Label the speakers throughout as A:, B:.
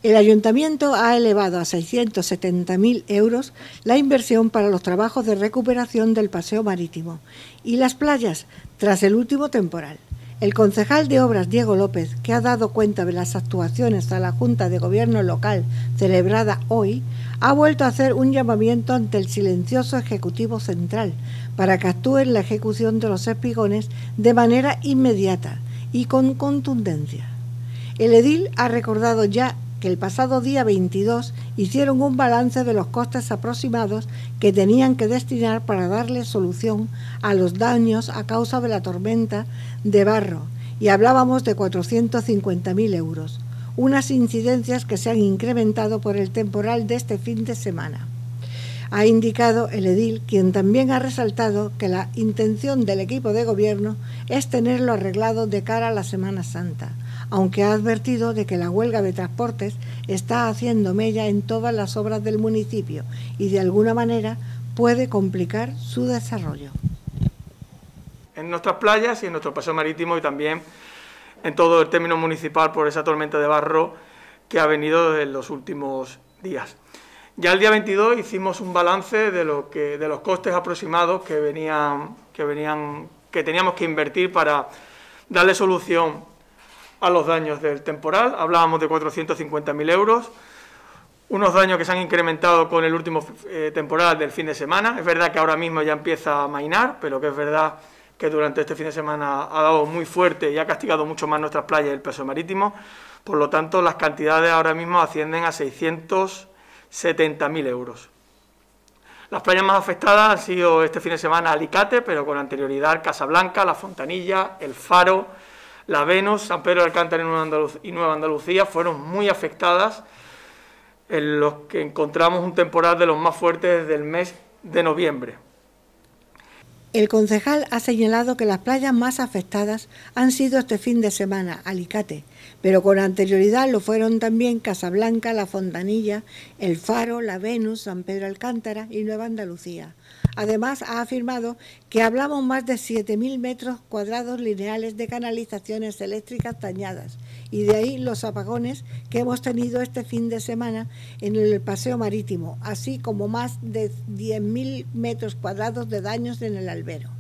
A: El Ayuntamiento ha elevado a 670.000 euros la inversión para los trabajos de recuperación del paseo marítimo y las playas tras el último temporal. El concejal de Obras, Diego López, que ha dado cuenta de las actuaciones a la Junta de Gobierno local celebrada hoy, ha vuelto a hacer un llamamiento ante el silencioso Ejecutivo Central para que actúe en la ejecución de los espigones de manera inmediata y con contundencia. El edil ha recordado ya que el pasado día 22 hicieron un balance de los costes aproximados que tenían que destinar para darle solución a los daños a causa de la tormenta de barro y hablábamos de 450.000 euros, unas incidencias que se han incrementado por el temporal de este fin de semana. Ha indicado el edil, quien también ha resaltado que la intención del equipo de gobierno es tenerlo arreglado de cara a la Semana Santa, aunque ha advertido de que la huelga de transportes está haciendo mella en todas las obras del municipio y de alguna manera puede complicar su desarrollo.
B: En nuestras playas y en nuestro paseo marítimo y también en todo el término municipal por esa tormenta de barro que ha venido en los últimos días. Ya el día 22 hicimos un balance de los costes aproximados que teníamos que invertir para darle solución a los daños del temporal. Hablábamos de 450.000 euros, unos daños que se han incrementado con el último temporal del fin de semana. Es verdad que ahora mismo ya empieza a amainar, pero que es verdad que durante este fin de semana ha dado muy fuerte y ha castigado mucho más nuestras playas y el paseo marítimo. Por lo tanto, las cantidades ahora mismo ascienden a 670.000 euros. Las playas más afectadas han sido este fin de semana Alicate, pero con anterioridad Casablanca, La Fontanilla, El Faro, La Venus, San Pedro de Alcántara y Nueva Andalucía fueron muy afectadas, en los que encontramos un temporal de los más fuertes desde el mes de noviembre.
A: El concejal ha señalado que las playas más afectadas han sido este fin de semana Alicate, pero con anterioridad lo fueron también Casablanca, La Fontanilla, El Faro, La Venus, San Pedro de Alcántara y Nueva Andalucía. Además, ha afirmado que hablamos más de 7.000 metros cuadrados lineales de canalizaciones eléctricas dañadas y de ahí los apagones que hemos tenido este fin de semana en el paseo marítimo, así como más de 10.000 metros cuadrados de daños en el albero.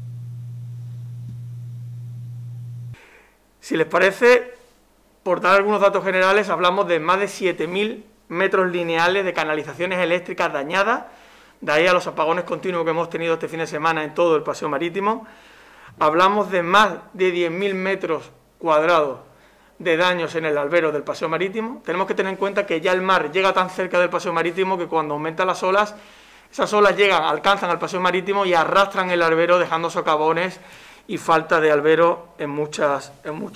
B: Si les parece, por dar algunos datos generales, hablamos de más de 7.000 metros lineales de canalizaciones eléctricas dañadas. De ahí a los apagones continuos que hemos tenido este fin de semana en todo el paseo marítimo. Hablamos de más de 10.000 metros cuadrados de daños en el albero del paseo marítimo. Tenemos que tener en cuenta que ya el mar llega tan cerca del paseo marítimo que cuando aumentan las olas, esas olas alcanzan al paseo marítimo y arrastran el albero dejando socavones y falta de albero en muchas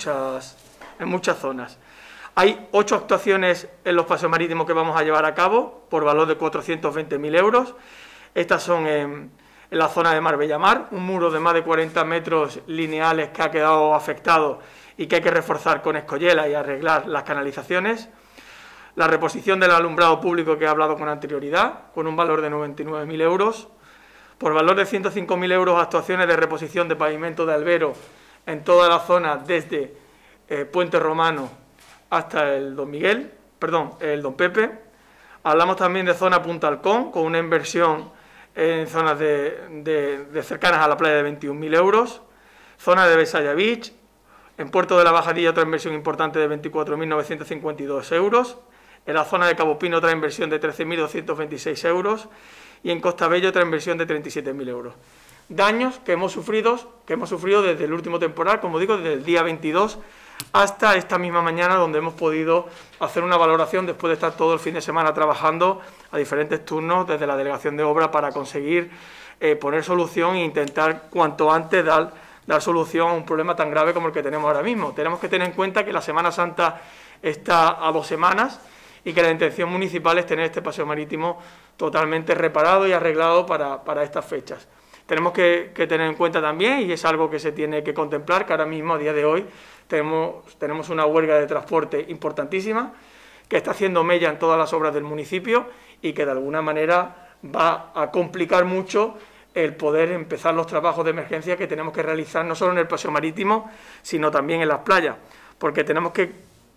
B: zonas. Hay 8 actuaciones en los paseos marítimos que vamos a llevar a cabo por valor de 420.000 euros. Estas son en la zona de Marbella-Mar, un muro de más de 40 metros lineales que ha quedado afectado y que hay que reforzar con escollera y arreglar las canalizaciones. La reposición del alumbrado público que he hablado con anterioridad, con un valor de 99.000 euros. Por valor de 105.000 euros, actuaciones de reposición de pavimento de albero en toda la zona desde Puente Romano hasta el Don Pepe. Hablamos también de zona Punta Halcón, con una inversión en zonas cercanas a la playa de 21.000 euros. Zona de Besaya Beach, en Puerto de la Bajadilla otra inversión importante de 24.952 euros. En la zona de Cabo Pino otra inversión de 13.226 euros. Y en Costa Bella otra inversión de 37.000 euros. Daños que hemos sufrido desde el último temporal, como digo, desde el día 22 hasta esta misma mañana, donde hemos podido hacer una valoración después de estar todo el fin de semana trabajando a diferentes turnos desde la Delegación de Obra para conseguir poner solución e intentar cuanto antes dar solución a un problema tan grave como el que tenemos ahora mismo. Tenemos que tener en cuenta que la Semana Santa está a 2 semanas y que la intención municipal es tener este paseo marítimo totalmente reparado y arreglado para estas fechas. Tenemos que tener en cuenta también, y es algo que se tiene que contemplar, que ahora mismo, a día de hoy, tenemos una huelga de transporte importantísima, que está haciendo mella en todas las obras del municipio y que de alguna manera va a complicar mucho el poder empezar los trabajos de emergencia que tenemos que realizar no solo en el paseo marítimo, sino también en las playas, porque tenemos que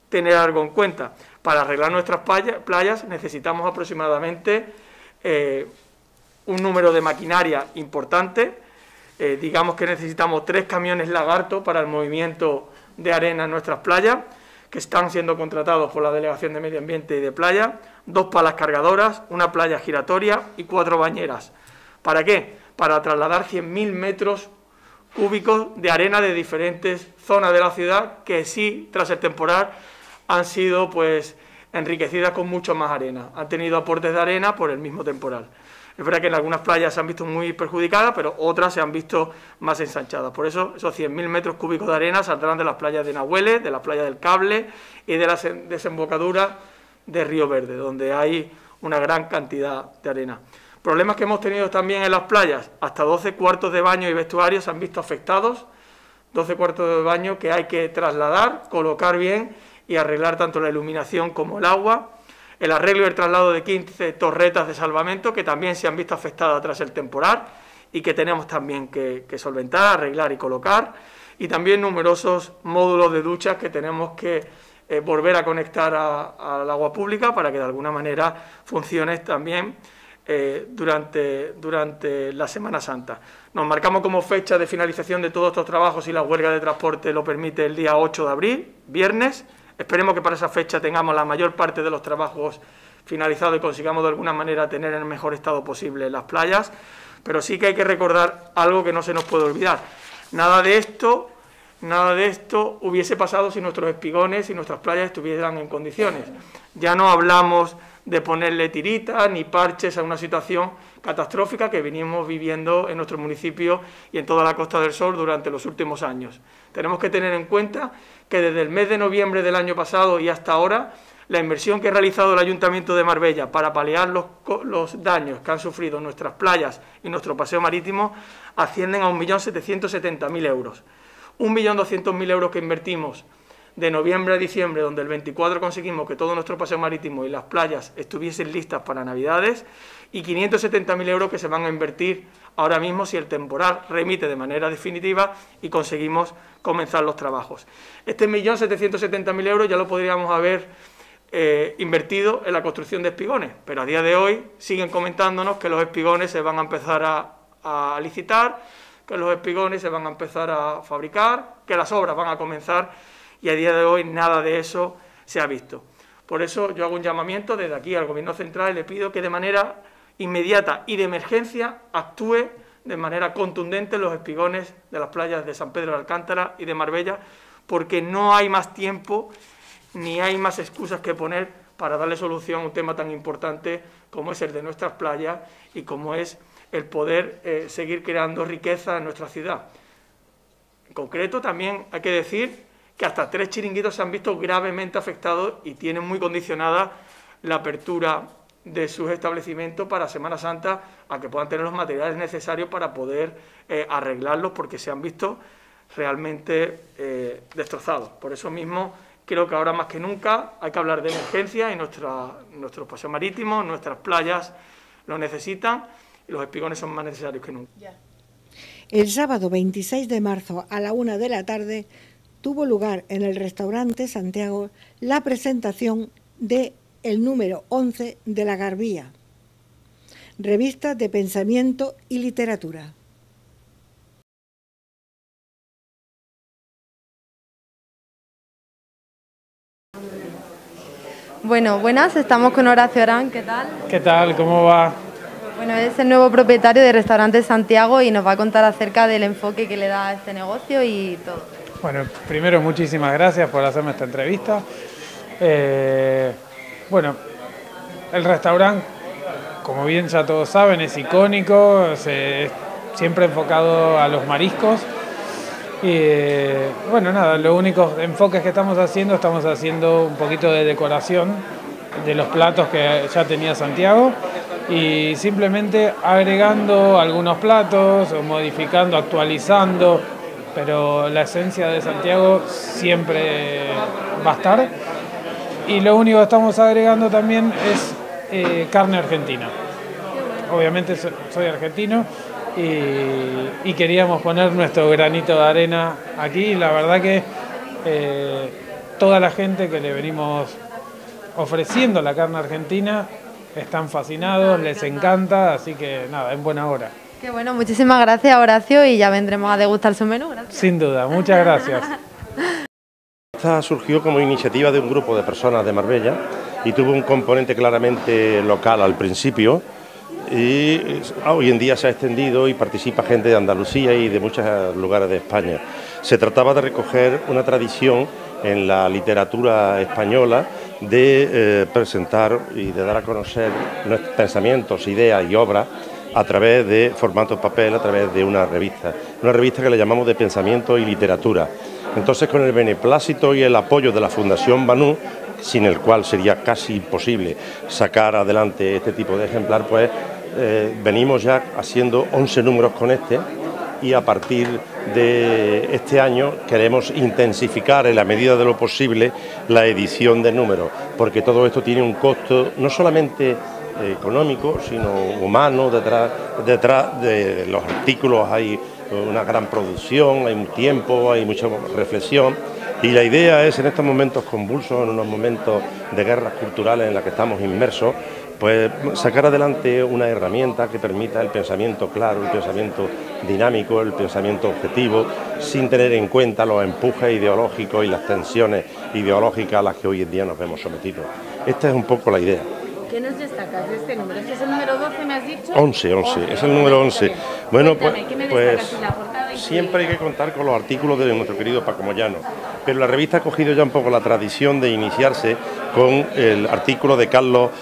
B: tener algo en cuenta. Para arreglar nuestras playas necesitamos aproximadamente un número de maquinaria importante. Digamos que necesitamos 3 camiones lagarto para el movimiento de arena en nuestras playas, que están siendo contratados por la Delegación de Medio Ambiente y de Playa, 2 palas cargadoras, una playa giratoria y 4 bañeras. ¿Para qué? Para trasladar 100.000 metros cúbicos de arena de diferentes zonas de la ciudad que sí, tras el temporal, han sido pues enriquecidas con mucho más arena. Han tenido aportes de arena por el mismo temporal. Es verdad que en algunas playas se han visto muy perjudicadas, pero otras se han visto más ensanchadas. Por eso, esos 100.000 metros cúbicos de arena saldrán de las playas de Nahuele, de la playa del Cable y de la desembocadura de Río Verde, donde hay una gran cantidad de arena. Problemas que hemos tenido también en las playas: hasta 12 cuartos de baño y vestuarios se han visto afectados, 12 cuartos de baño que hay que trasladar, colocar bien y arreglar tanto la iluminación como el agua. El arreglo y el traslado de 15 torretas de salvamento que también se han visto afectadas tras el temporal y que tenemos también que solventar, arreglar y colocar. Y también numerosos módulos de duchas que tenemos que volver a conectar al agua pública para que de alguna manera funcione también durante la Semana Santa. Nos marcamos como fecha de finalización de todos estos trabajos, si la huelga de transporte lo permite, el día 8 de abril, viernes. Esperemos que para esa fecha tengamos la mayor parte de los trabajos finalizados y consigamos de alguna manera tener en el mejor estado posible las playas, pero sí que hay que recordar algo que no se nos puede olvidar. Nada de esto hubiese pasado si nuestros espigones y nuestras playas estuvieran en condiciones. Ya no hablamos de ponerle tiritas ni parches a una situación catastrófica que venimos viviendo en nuestro municipio y en toda la Costa del Sol durante los últimos años. Tenemos que tener en cuenta que desde el mes de noviembre del año pasado y hasta ahora, la inversión que ha realizado el Ayuntamiento de Marbella para paliar los daños que han sufrido nuestras playas y nuestro paseo marítimo ascienden a 1.770.000 euros. 1.200.000 euros que invertimos de noviembre a diciembre, donde el 24 conseguimos que todo nuestro paseo marítimo y las playas estuviesen listas para Navidades, y 570.000 euros que se van a invertir ahora mismo si el temporal remite de manera definitiva y conseguimos comenzar los trabajos. Este 1.770.000 euros ya lo podríamos haber invertido en la construcción de espigones, pero a día de hoy siguen comentándonos que los espigones se van a empezar a licitar, que los espigones se van a empezar a fabricar, que las obras van a comenzar, y a día de hoy nada de eso se ha visto. Por eso yo hago un llamamiento desde aquí al Gobierno Central y le pido que de manera inmediata y de emergencia actúe de manera contundente en los espigones de las playas de San Pedro de Alcántara y de Marbella, porque no hay más tiempo ni hay más excusas que poner para darle solución a un tema tan importante como es el de nuestras playas y como es el poder seguir creando riqueza en nuestra ciudad. En concreto, también hay que decir que hasta 3 chiringuitos se han visto gravemente afectados y tienen muy condicionada la apertura de sus establecimientos para Semana Santa, a que puedan tener los materiales necesarios para poder arreglarlos, porque se han visto realmente destrozados. Por eso mismo creo que ahora más que nunca hay que hablar de emergencia y nuestros paseos marítimos, nuestras playas lo necesitan y los espigones son más necesarios que nunca.
A: El sábado 26 de marzo a la 1 de la tarde tuvo lugar en el restaurante Santiago la presentación de el número 11 de La Garbía, revista de pensamiento y literatura.
C: Bueno, buenas, estamos con Horacio Arán, ¿qué tal?
D: ¿Qué tal? ¿Cómo va?
C: Bueno, es el nuevo propietario de Restaurante Santiago y nos va a contar acerca del enfoque que le da a este negocio y todo.
D: Bueno, primero muchísimas gracias por hacerme esta entrevista. Bueno, el restaurante, como bien ya todos saben, es icónico, siempre enfocado a los mariscos. Y bueno, nada, los únicos enfoques que estamos haciendo un poquito de decoración de los platos que ya tenía Santiago y simplemente agregando algunos platos o modificando, actualizando, pero la esencia de Santiago siempre va a estar. Y lo único que estamos agregando también es carne argentina. Obviamente soy argentino y queríamos poner nuestro granito de arena aquí. La verdad que toda la gente que le venimos ofreciendo la carne argentina están fascinados, les encanta, así que nada, en buena hora.
C: Qué bueno, muchísimas gracias, Horacio, y ya vendremos a degustar su menú. Gracias.
D: Sin duda, muchas gracias.
E: Esta surgió como iniciativa de un grupo de personas de Marbella y tuvo un componente claramente local al principio, y hoy en día se ha extendido y participa gente de Andalucía y de muchos lugares de España. Se trataba de recoger una tradición en la literatura española de presentar y de dar a conocer nuestros pensamientos, ideas y obras a través de formato papel, a través de una revista que le llamamos de pensamiento y literatura. Entonces, con el beneplácito y el apoyo de la Fundación Banús, sin el cual sería casi imposible sacar adelante este tipo de ejemplar, pues venimos ya haciendo 11 números con este, y a partir de este año queremos intensificar en la medida de lo posible la edición de números, porque todo esto tiene un costo no solamente económico, sino humano. Detrás de los artículos hay una gran producción, hay un tiempo, hay mucha reflexión, y la idea es, en estos momentos convulsos, en unos momentos de guerras culturales en las que estamos inmersos, pues sacar adelante una herramienta que permita el pensamiento claro, el pensamiento dinámico, el pensamiento objetivo, sin tener en cuenta los empujes ideológicos y las tensiones ideológicas a las que hoy en día nos vemos sometidos. Esta es un poco la idea.
F: ¿Qué nos destacas de este número? ¿Este es el número 12, me has dicho?
E: 11, es el número 11. Bueno,
F: Cuéntame, ¿qué me destacas en la portada?
E: Siempre hay que contar con los artículos de nuestro querido Paco Moyano, pero la revista ha cogido ya un poco la tradición de iniciarse con el artículo de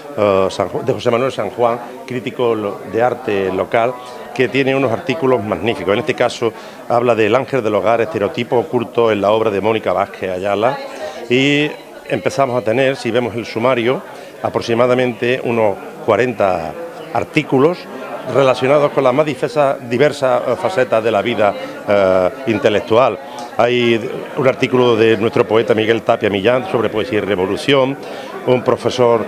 E: de José Manuel San Juan, crítico de arte local, que tiene unos artículos magníficos. En este caso habla del ángel del hogar, estereotipo oculto en la obra de Mónica Vázquez Ayala, y empezamos a tener, si vemos el sumario, aproximadamente unos 40 artículos relacionados con las más diversas facetas de la vida intelectual. Hay un artículo de nuestro poeta Miguel Tapia Millán sobre poesía y revolución, un profesor,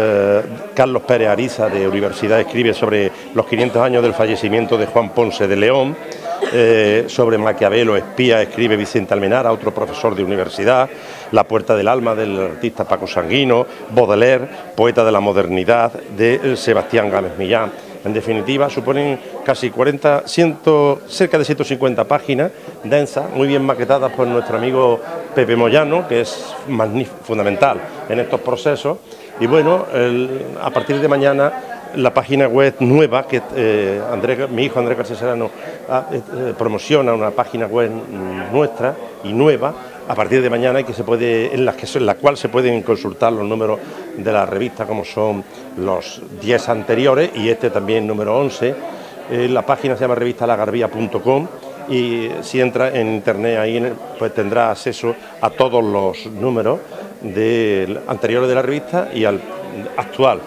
E: Carlos Pérez Ariza, de Universidad, escribe sobre los 500 años del fallecimiento de Juan Ponce de León. Sobre Maquiavelo, espía, escribe Vicente Almenara, otro profesor de universidad. La puerta del alma, del artista Paco Sanguino. Baudelaire, poeta de la modernidad, de Sebastián Gámez Millán. En definitiva, suponen casi cerca de 150 páginas densas, muy bien maquetadas por nuestro amigo Pepe Moyano, que es fundamental en estos procesos. Y bueno, a partir de mañana, la página web nueva, que mi hijo Andrés García Serrano promociona, una página web nuestra y nueva, a partir de mañana, en la cual se pueden consultar los números de la revista, como son los 10 anteriores y este también, número 11. La página se llama revistalagarbía.com, y si entra en internet ahí, pues tendrá acceso a todos los números anteriores de la revista y al actual.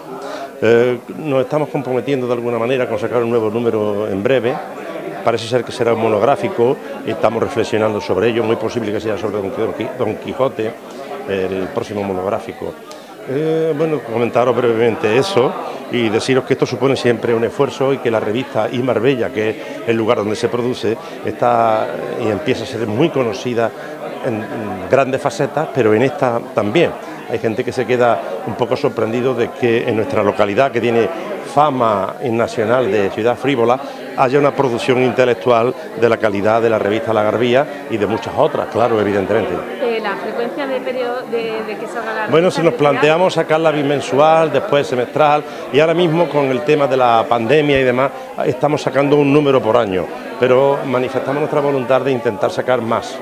E: Nos estamos comprometiendo de alguna manera con sacar un nuevo número en breve. Parece ser que será un monográfico, estamos reflexionando sobre ello, muy posible que sea sobre Don Quijote, el próximo monográfico. Bueno, comentaros brevemente eso y deciros que esto supone siempre un esfuerzo, y que la revista y Marbella, que es el lugar donde se produce, está y empieza a ser muy conocida en grandes facetas, pero en esta también. Hay gente que se queda un poco sorprendido de que en nuestra localidad, que tiene fama nacional de ciudad frívola, haya una producción intelectual de la calidad de la revista La Garbía y de muchas otras, claro, evidentemente.
F: ¿La frecuencia de que salga la revista?
E: Bueno, si nos planteamos sacarla bimensual, después semestral, y ahora mismo con el tema de la pandemia y demás, estamos sacando un número por año, pero manifestamos nuestra voluntad de intentar sacar más.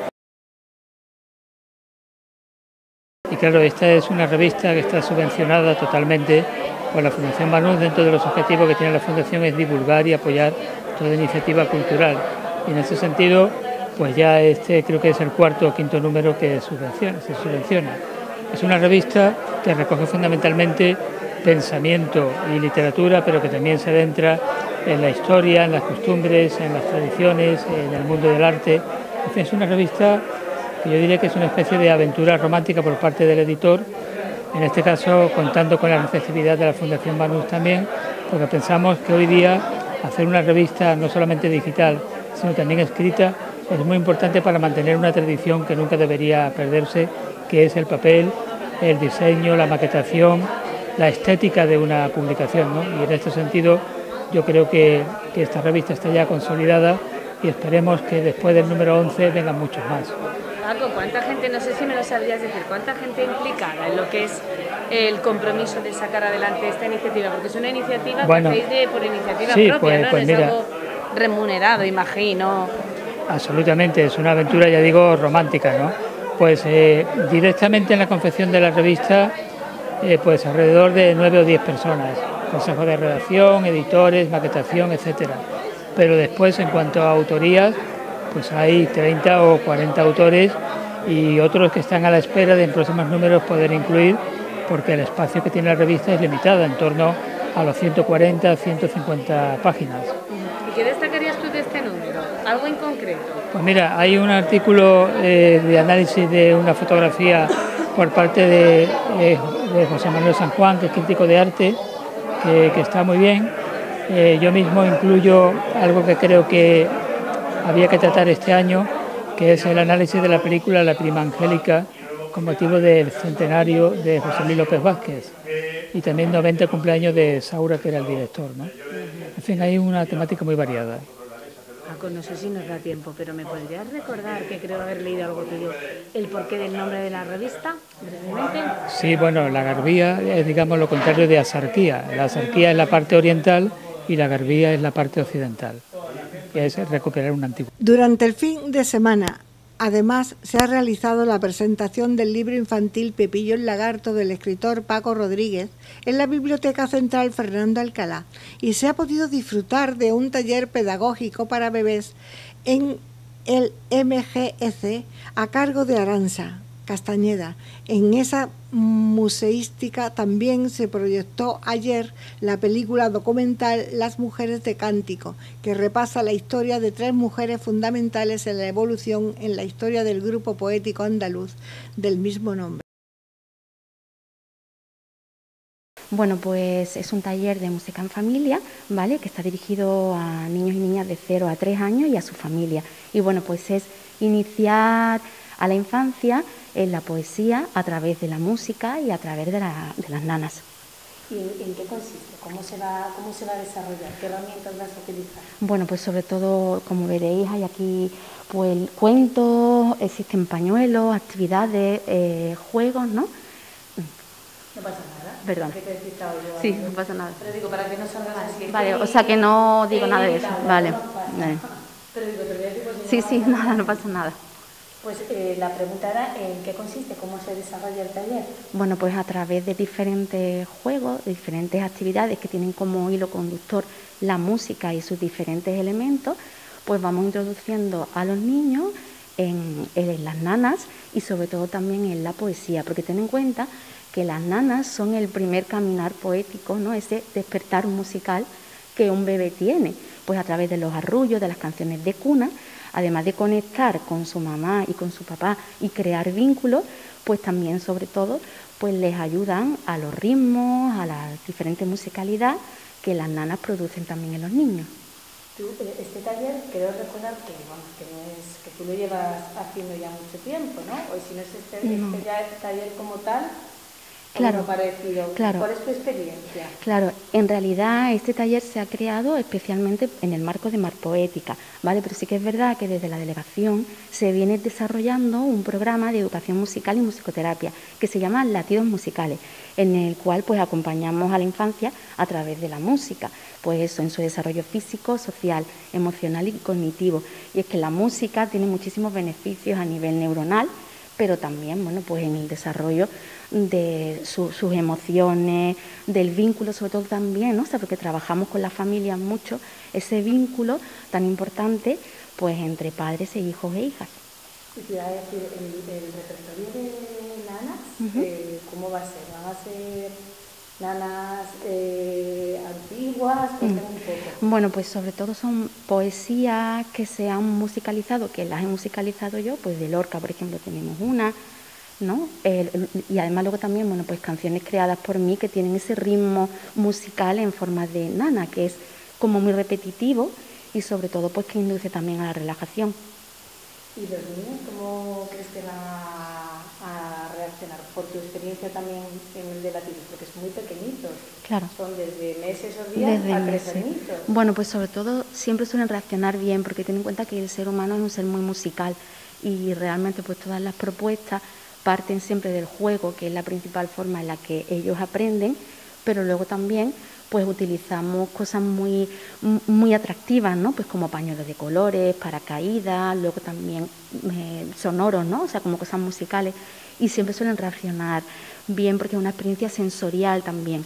G: Y claro, esta es una revista que está subvencionada totalmente por la Fundación Banús. Dentro de los objetivos que tiene la Fundación es divulgar y apoyar toda iniciativa cultural. Y en ese sentido, pues ya creo que es el cuarto o quinto número que se subvenciona. Es una revista que recoge fundamentalmente pensamiento y literatura, pero que también se adentra en la historia, en las costumbres, en las tradiciones, en el mundo del arte. En fin, es una revista que yo diría que es una especie de aventura romántica por parte del editor, en este caso contando con la receptividad de la Fundación Banús también, porque pensamos que hoy día hacer una revista no solamente digital, sino también escrita, es muy importante para mantener una tradición que nunca debería perderse, que es el papel, el diseño, la maquetación, la estética de una publicación, ¿no? Y en este sentido yo creo que esta revista está ya consolidada y esperemos que después del número 11 vengan muchos más.
F: Paco, ¿cuánta gente, no sé si me lo sabrías decir, cuánta gente implicada en lo que es el compromiso de sacar adelante esta iniciativa? Porque es una iniciativa que hacéis por iniciativa propia,
G: pues,
F: ¿no?
G: Pues
F: es
G: mira,
F: algo remunerado, imagino.
G: Absolutamente, es una aventura, ya digo, romántica, ¿no? Pues directamente en la confección de la revista, pues alrededor de 9 o 10 personas, consejo de redacción, editores, maquetación, etcétera. Pero después, en cuanto a autorías, pues hay 30 o 40 autores y otros que están a la espera de en próximos números poder incluir, porque el espacio que tiene la revista es limitado, en torno a los 140, 150 páginas.
F: ¿Y qué destacarías tú de este número? ¿Algo en concreto?
G: Pues mira, hay un artículo de análisis de una fotografía por parte de José Manuel San Juan, que es crítico de arte, que está muy bien. Yo mismo incluyo algo que creo que había que tratar este año, que es el análisis de la película La Prima Angélica, con motivo del centenario de José Luis López Vázquez y también 90 cumpleaños de Saura, que era el director, ¿no? En fin, hay una temática muy variada.
F: Paco, no sé si nos da tiempo, pero ¿me podrías recordar, que creo haber leído algo tuyo, el porqué del nombre de la revista, brevemente?
G: Sí, bueno, la garbía es, digamos, lo contrario de asarquía. La asarquía es la parte oriental y la garbía es la parte occidental, que es recuperar un antiguo.
A: Durante el fin de semana, además, se ha realizado la presentación del libro infantil Pepillo el Lagarto del escritor Paco Rodríguez en la Biblioteca Central Fernando Alcalá y se ha podido disfrutar de un taller pedagógico para bebés en el MGEC a cargo de Aranza Castañeda. En esa museística también se proyectó ayer la película documental Las Mujeres de Cántico, que repasa la historia de 3 mujeres fundamentales en la evolución en la historia del grupo poético andaluz del mismo nombre.
H: Bueno, pues es un taller de música en familia, ¿vale?, que está dirigido a niños y niñas de 0 a 3 años y a su familia. Y bueno, pues es iniciar a la infancia en la poesía a través de la música y a través de las nanas.
F: ¿Y en qué consiste? ¿Cómo se va a desarrollar? ¿Qué herramientas vas a utilizar?
H: Bueno, pues sobre todo, como veréis, hay aquí pues cuentos, existen pañuelos, actividades, juegos, ¿no?
F: No pasa nada.
H: Perdón. Sí, no pasa nada.
F: Pero digo, para que no salgan así.
H: Vale, o sea que no digo nada de eso. Vale.
F: Pero digo, te voy a decir,
H: pues, sí, nada, no pasa nada.
F: Pues la pregunta era en qué consiste, cómo se desarrolla el taller.
H: Bueno, pues a través de diferentes juegos, de diferentes actividades que tienen como hilo conductor la música y sus diferentes elementos, pues vamos introduciendo a los niños en las nanas y sobre todo también en la poesía, porque ten en cuenta que las nanas son el primer caminar poético, ¿no?, ese despertar musical que un bebé tiene, pues a través de los arrullos, de las canciones de cuna, además de conectar con su mamá y con su papá y crear vínculos, pues también, sobre todo, pues les ayudan a los ritmos, a la diferente musicalidad que las nanas producen también en los niños.
F: Tú, este taller, creo recordar que, bueno, que tú lo llevas haciendo ya mucho tiempo, ¿no? O si no es este taller como tal.
H: Claro,
F: claro. ¿Cuál es tu experiencia?
H: Claro, en realidad este taller se ha creado especialmente en el marco de Mar Poética, ¿vale? Pero sí que es verdad que desde la delegación se viene desarrollando un programa de educación musical y musicoterapia que se llama Latidos Musicales, en el cual pues acompañamos a la infancia a través de la música, pues eso, en su desarrollo físico, social, emocional y cognitivo. Y es que la música tiene muchísimos beneficios a nivel neuronal, pero también, bueno, pues en el desarrollo de sus emociones, del vínculo, sobre todo también, ¿no? O sea, porque trabajamos con las familias mucho, ese vínculo tan importante, pues entre padres e hijos e hijas.
F: Y te iba a decir, el repertorio de nanas, ¿cómo va a ser? ¿Van a ser nanas antiguas? Cuéntame un poco.
H: Bueno, pues sobre todo son poesías que se han musicalizado, que las he musicalizado yo, pues de Lorca, por ejemplo, tenemos una, ¿no? Y además luego también, bueno, pues canciones creadas por mí que tienen ese ritmo musical en forma de nana, que es como muy repetitivo y sobre todo pues que induce también a la relajación.
F: ¿Y los niños cómo crees que van a reaccionar? Por tu experiencia también en el de latidos, porque son muy pequeñitos.
H: Claro.
F: Son desde meses o días a 3 añitos.
H: Bueno, pues sobre todo siempre suelen reaccionar bien, porque ten en cuenta que el ser humano es un ser muy musical y realmente pues todas las propuestas parten siempre del juego, que es la principal forma en la que ellos aprenden, pero luego también pues utilizamos cosas muy atractivas, ¿no? Pues como pañuelos de colores, paracaídas, luego también sonoros, ¿no? O sea, como cosas musicales, y siempre suelen reaccionar bien porque es una experiencia sensorial también.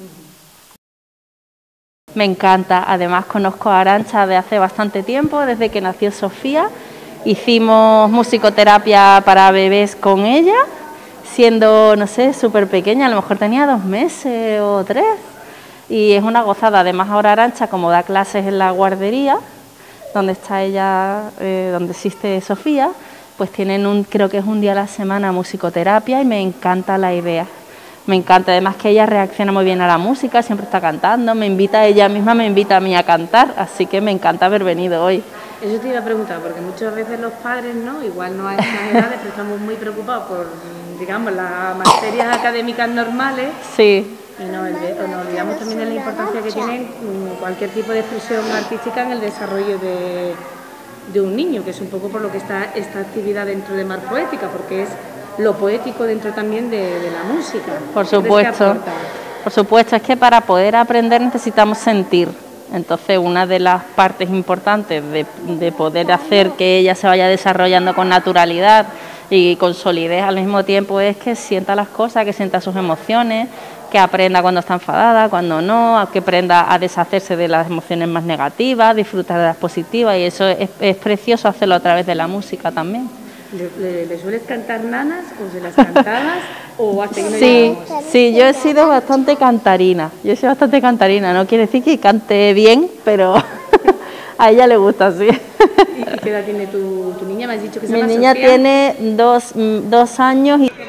I: Me encanta, además conozco a Arantxa de hace bastante tiempo, desde que nació Sofía. Hicimos musicoterapia para bebés con ella, siendo, no sé, súper pequeña, a lo mejor tenía 2 meses o 3. Y es una gozada. Además ahora Arantxa, como da clases en la guardería, donde está ella, donde existe Sofía, pues tienen creo que es un día a la semana musicoterapia y me encanta la idea. Me encanta, además que ella reacciona muy bien a la música, siempre está cantando, ella misma me invita a mí a cantar, así que me encanta haber venido hoy.
F: Eso te iba a preguntar, porque muchas veces los padres, ¿no? Igual no a estas edades, pero estamos muy preocupados por, digamos, las materias académicas normales.
I: Sí.
F: Y nos olvidamos también de la importancia que tiene cualquier tipo de expresión artística en el desarrollo de un niño, que es un poco por lo que está esta actividad dentro de Mar Poética, porque es lo poético dentro también de la música.
I: Por supuesto, es que para poder aprender necesitamos sentir. Entonces, una de las partes importantes de poder hacer que ella se vaya desarrollando con naturalidad y con solidez al mismo tiempo es que sienta las cosas, que sienta sus emociones, que aprenda cuando está enfadada, cuando no, que aprenda a deshacerse de las emociones más negativas, disfrutar de las positivas, y eso es precioso hacerlo a través de la música también.
F: ¿Le sueles cantar nanas o se las cantabas o has tenido
I: Sí, yo he sido bastante cantarina. No quiere decir que cante bien, pero a ella le gusta así.
F: ¿Y qué edad tiene tu niña? Me has dicho que se llama
I: Mi niña
F: Sofía.
I: tiene 2 años y...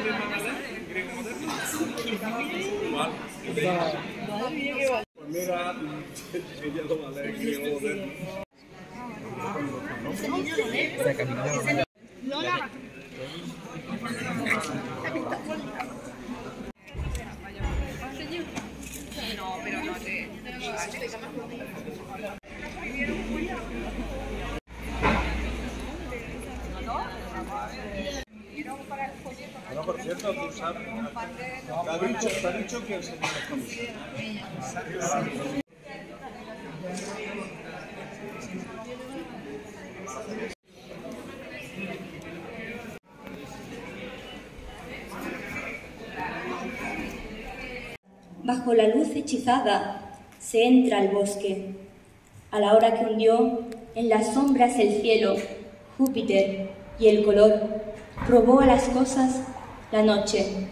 J: No, por cierto, tú sabes, te ha dicho que el señor
K: Bajo la luz hechizada se entra al bosque. A la hora que hundió en las sombras el cielo, Júpiter y el color probó a las cosas la noche.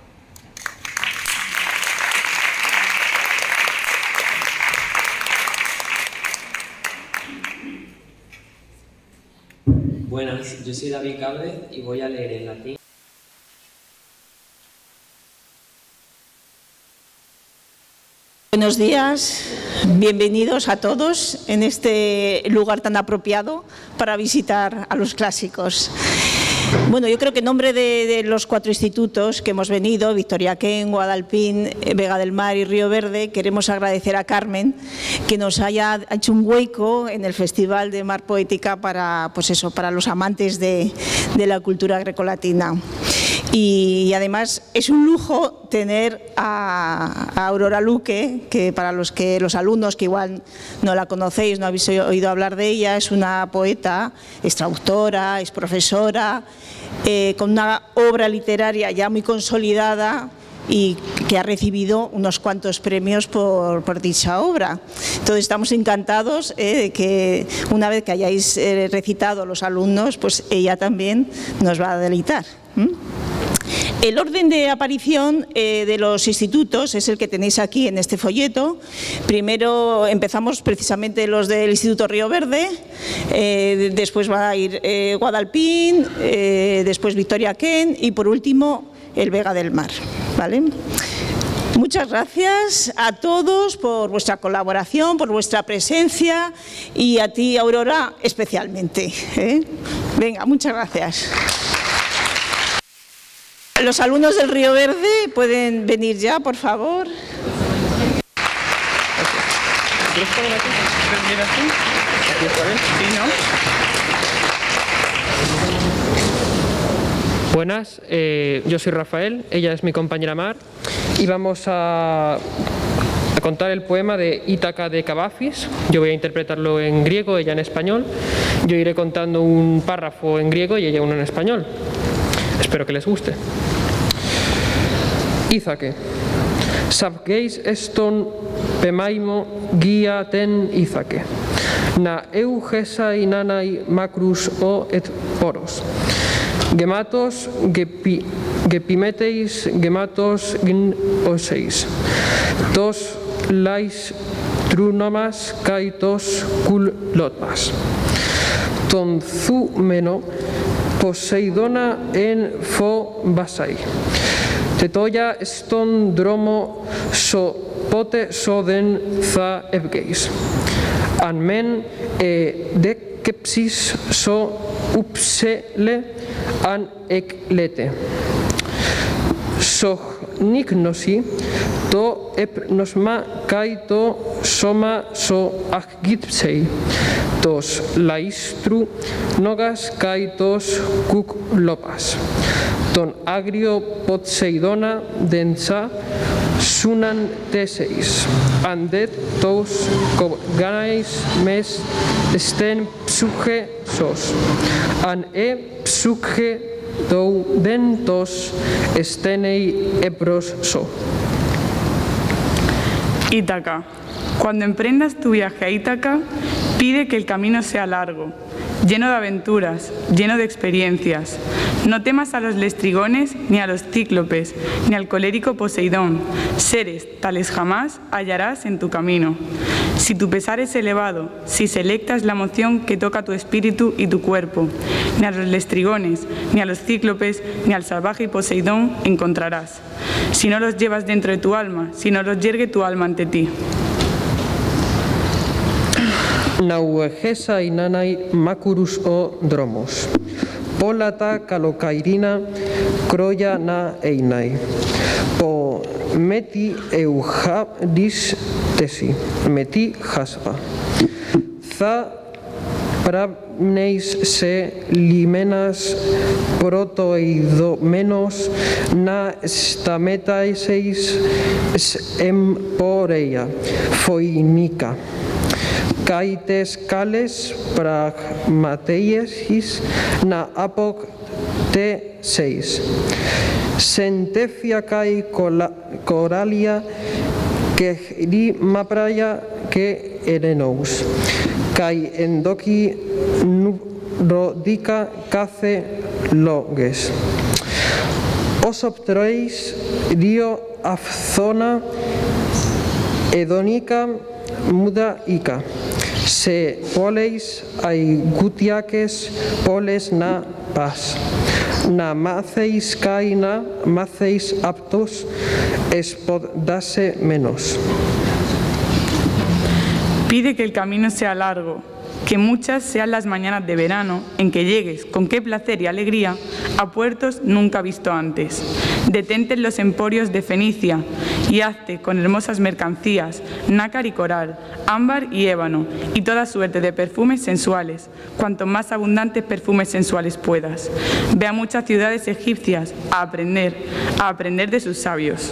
L: Buenas, yo soy David Cable y voy a leer en latín.
M: Buenos días, bienvenidos a todos en este lugar tan apropiado para visitar a los clásicos. Bueno, yo creo que en nombre de los 4 institutos que hemos venido, Victoria Kent, Guadalpín, Vega del Mar y Río Verde, queremos agradecer a Carmen que nos haya hecho un hueco en el Festival de Mar Poética para, pues eso, para los amantes de la cultura grecolatina. Y además es un lujo tener a Aurora Luque, que para los alumnos que igual no la conocéis, no habéis oído hablar de ella, es una poeta, es traductora, es profesora, con una obra literaria ya muy consolidada y que ha recibido unos cuantos premios por dicha obra. Entonces estamos encantados de que una vez que hayáis recitado los alumnos, pues ella también nos va a deleitar. El orden de aparición de los institutos es el que tenéis aquí en este folleto. Primero empezamos precisamente los del Instituto Río Verde, después va a ir Guadalpín, después Victoria Kent y por último el Vega del Mar. ¿Vale? Muchas gracias a todos por vuestra colaboración, por vuestra presencia y a ti, Aurora, especialmente. Venga, muchas gracias. Los alumnos del Río Verde pueden venir ya, por favor.
N: Buenas, yo soy Rafael, ella es mi compañera Mar y vamos a contar el poema de Ítaca de Cavafis. Yo voy a interpretarlo en griego, ella en español. Yo iré contando un párrafo en griego y ella uno en español. Espero que les guste. Íthake. Savgeis eston pemaimo guia ten Íthake. Na eugesai nanai macrus o et poros. Gematos gepimeteis gematos gin oseis. Tos lais trunomas kai tos kulotmas. Ton zumeno Poseidona en fo basai. Tetoya ston dromo so pote soden tha evgeis. Anmen dekepsis so upsele an eklete. Sohnignosi to epnosma kai to soma so agitpsei. Tos laistru nogas kai tos kuklopas. Ton agrio Poseidona densa sunan teseis. Andet tos ganais mes sten psuche sos. An psuche dou dentos estenei ebros so.
O: Ítaca. Cuando emprendas tu viaje a Ítaca, pide que el camino sea largo, lleno de aventuras, lleno de experiencias. No temas a los lestrigones, ni a los cíclopes, ni al colérico Poseidón. Seres tales jamás hallarás en tu camino. Si tu pesar es elevado, si selectas la emoción que toca tu espíritu y tu cuerpo, ni a los lestrigones, ni a los cíclopes, ni al salvaje Poseidón encontrarás. Si no los llevas dentro de tu alma, si no los yergue tu alma ante ti.
N: Nauegesa inanai macurus o dromos. Polata calocairina croya na einai. Po meti euhadis tesi. Meti haspa. Tha prabneis se limenas protoidomenos na stametaiseis emporeia. Foinica. Kaites kales pragmateies na apok te 6. Sentefia kai coralia que ri mapraya que erenous. Kai endoki rodica cace loges. Osoptreis rio afzona edonica muda ica. Se poleis aigutiakes poles na paz. Na maceis kai na maceis aptos espodase menos.
O: Pide que el camino sea largo, que muchas sean las mañanas de verano en que llegues, con qué placer y alegría, a puertos nunca visto antes. Detente en los emporios de Fenicia y hazte con hermosas mercancías, nácar y coral, ámbar y ébano, y toda suerte de perfumes sensuales, cuanto más abundantes perfumes sensuales puedas. Ve a muchas ciudades egipcias a aprender de sus sabios.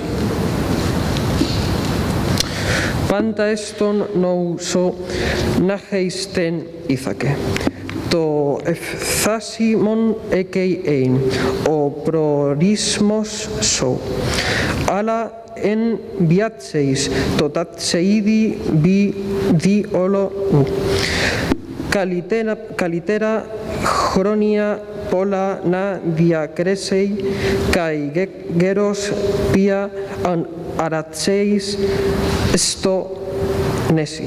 N: Panta eston nouso nageisten Íthake. To efthasimon ekei ein, o prorismos so. Ala en viatseis, totatseidi bi di olo u. Kalitera chronia pola na diacresei, kai geros pia an aratseis sto nesi.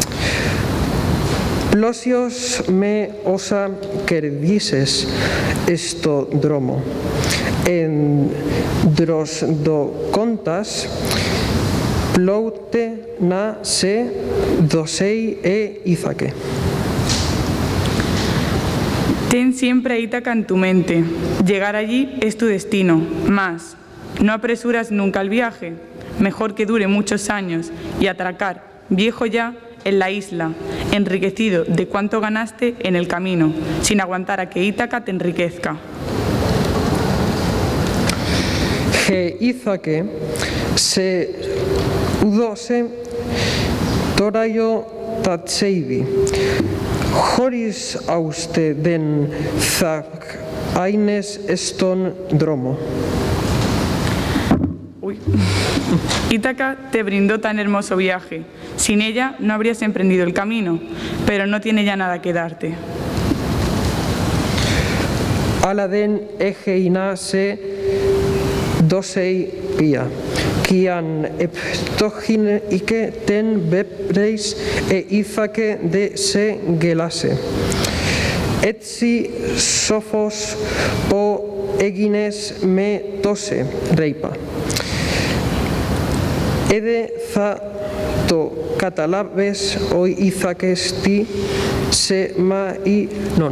N: Plosios me osa kerdises esto dromo. En dros do contas ploute na se dosei e Íthake.
O: Ten siempre a Ítaca en tu mente. Llegar allí es tu destino. Más, no apresuras nunca el viaje. Mejor que dure muchos años y atracar, viejo ya, en la isla, enriquecido de cuánto ganaste en el camino, sin aguantar a que Ítaca te enriquezca.
N: Ge Ízake se udose torayo tatseidi. Joris auste den zak aines eston dromo.
O: Ítaca te brindó tan hermoso viaje. Sin ella no habrías emprendido el camino, pero no tiene ya nada que darte.
N: Aladen egeina se dosei pia. Kian eptogin ike ten bebreis e Ízake de se gelase. Etsi sofos o egines me tose reipa. Ede za to catalabes oi Ízakes ti se ma i non.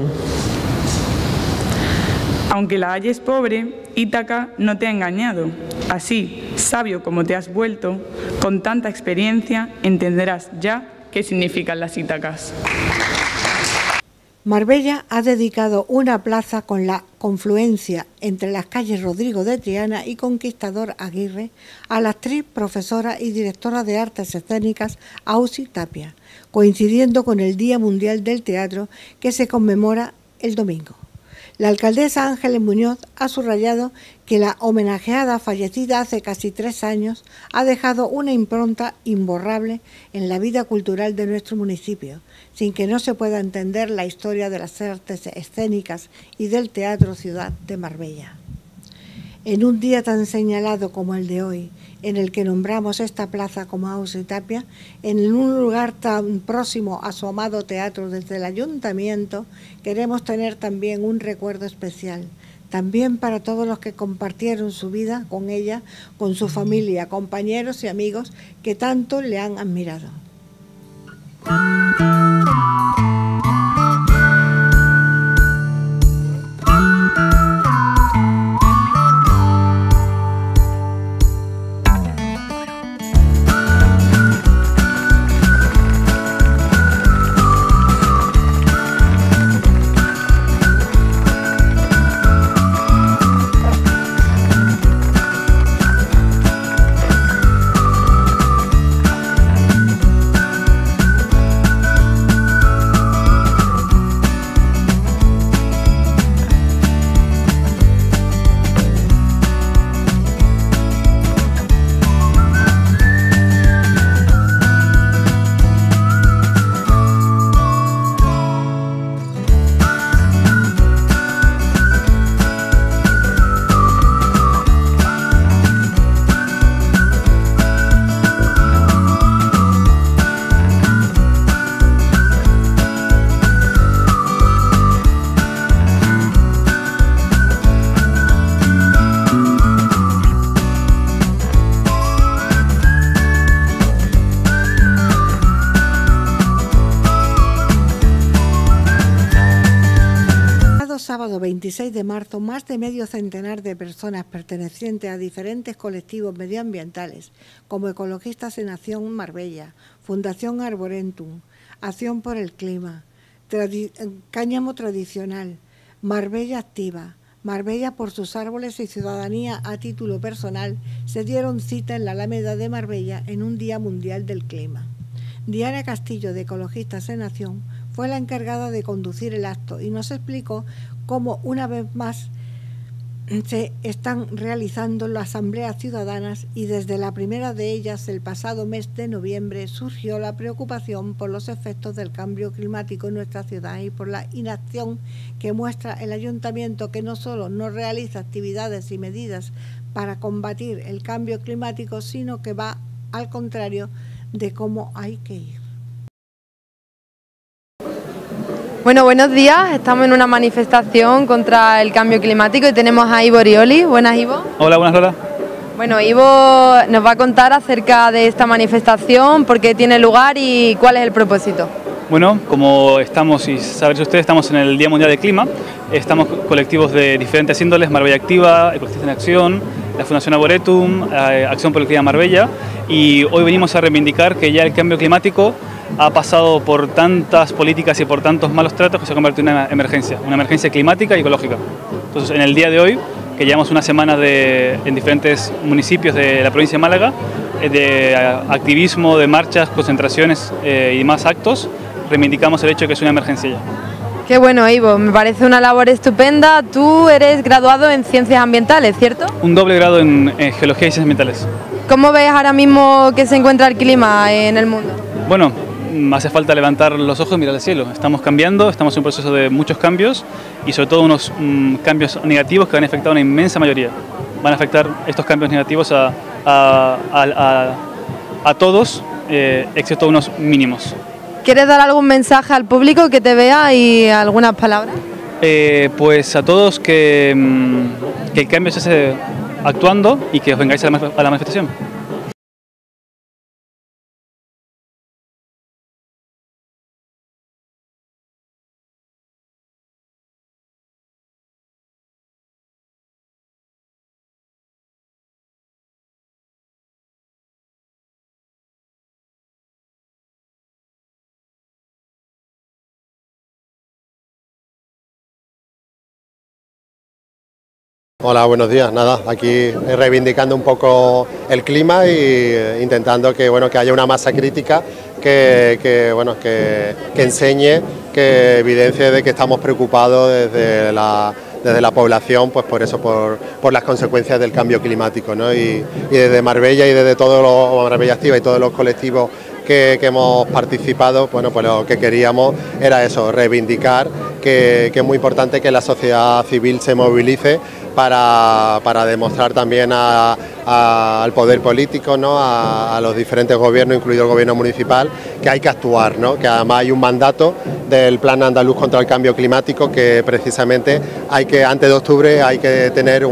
O: Aunque la halles pobre, Ítaca no te ha engañado. Así, sabio como te has vuelto, con tanta experiencia entenderás ya qué significan las Ítacas.
A: Marbella ha dedicado una plaza con la confluencia entre las calles Rodrigo de Triana y Conquistador Aguirre a la actriz, profesora y directora de artes escénicas Ausi Tapia, coincidiendo con el Día Mundial del Teatro que se conmemora el domingo. La alcaldesa Ángeles Muñoz ha subrayado que la homenajeada, fallecida hace casi 3 años, ha dejado una impronta imborrable en la vida cultural de nuestro municipio, sin que no se pueda entender la historia de las artes escénicas y del Teatro Ciudad de Marbella. En un día tan señalado como el de hoy, en el que nombramos esta plaza como Ausi Tapia, en un lugar tan próximo a su amado teatro desde el ayuntamiento, queremos tener también un recuerdo especial, también para todos los que compartieron su vida con ella, con su familia, compañeros y amigos que tanto le han admirado. Sábado 26 de marzo, más de medio centenar de personas pertenecientes a diferentes colectivos medioambientales, como Ecologistas en Acción Marbella, Fundación Arborentum, Acción por el Clima, Cáñamo Tradicional, Marbella Activa, Marbella por sus árboles y Ciudadanía a título personal, se dieron cita en la Alameda de Marbella en un Día Mundial del Clima. Diana Castillo, de Ecologistas en Acción, fue la encargada de conducir el acto y nos explicó cómo una vez más se están realizando las asambleas ciudadanas y desde la primera de ellas el pasado mes de noviembre surgió la preocupación por los efectos del cambio climático en nuestra ciudad y por la inacción que muestra el ayuntamiento, que no solo no realiza actividades y medidas para combatir el cambio climático, sino que va al contrario de cómo hay que ir.
C: Bueno, buenos días. Estamos en una manifestación contra el cambio climático y tenemos a Ivo Rioli. Buenas, Ivo.
P: Hola, buenas, Lola.
C: Bueno, Ivo nos va a contar acerca de esta manifestación, por qué tiene lugar y cuál es el propósito.
P: Bueno, como estamos, y saben ustedes, estamos en el Día Mundial del Clima, estamos colectivos de diferentes índoles, Marbella Activa, Ecologistas en Acción, la Fundación Arboretum, Acción por el Clima Marbella, y hoy venimos a reivindicar que ya el cambio climático ha pasado por tantas políticas y por tantos malos tratos que se ha convertido en una emergencia climática y ecológica. Entonces, en el día de hoy, que llevamos una semana en diferentes municipios de la provincia de Málaga, de activismo, de marchas, concentraciones y más actos, reivindicamos el hecho de que es una emergencia ya.
C: Qué bueno, Ivo, me parece una labor estupenda. Tú eres graduado en Ciencias Ambientales, ¿cierto?
P: Un doble grado en Geología y Ciencias Ambientales.
C: ¿Cómo ves ahora mismo que se encuentra el clima en el mundo?
P: Bueno, hace falta levantar los ojos y mirar al cielo. Estamos cambiando, estamos en un proceso de muchos cambios y sobre todo unos cambios negativos que van a afectar a una inmensa mayoría. Van a afectar estos cambios negativos a todos, excepto unos mínimos.
C: ¿Quieres dar algún mensaje al público que te vea y algunas palabras?
P: Pues a todos que el cambio se hace actuando y que os vengáis a la manifestación.
Q: Hola, buenos días. Nada, aquí reivindicando un poco el clima y intentando que haya una masa crítica que enseñe, que evidencie de que estamos preocupados desde la población, pues por las consecuencias del cambio climático, ¿no? Y desde Marbella y desde Marbella Activa y todos los colectivos que hemos participado, pues lo que queríamos era eso, reivindicar que es muy importante que la sociedad civil se movilice para demostrar también al poder político, ¿no? a los diferentes gobiernos, incluido el gobierno municipal, que hay que actuar, ¿no? Que además hay un mandato del Plan Andaluz contra el Cambio Climático que precisamente antes de octubre hay que tener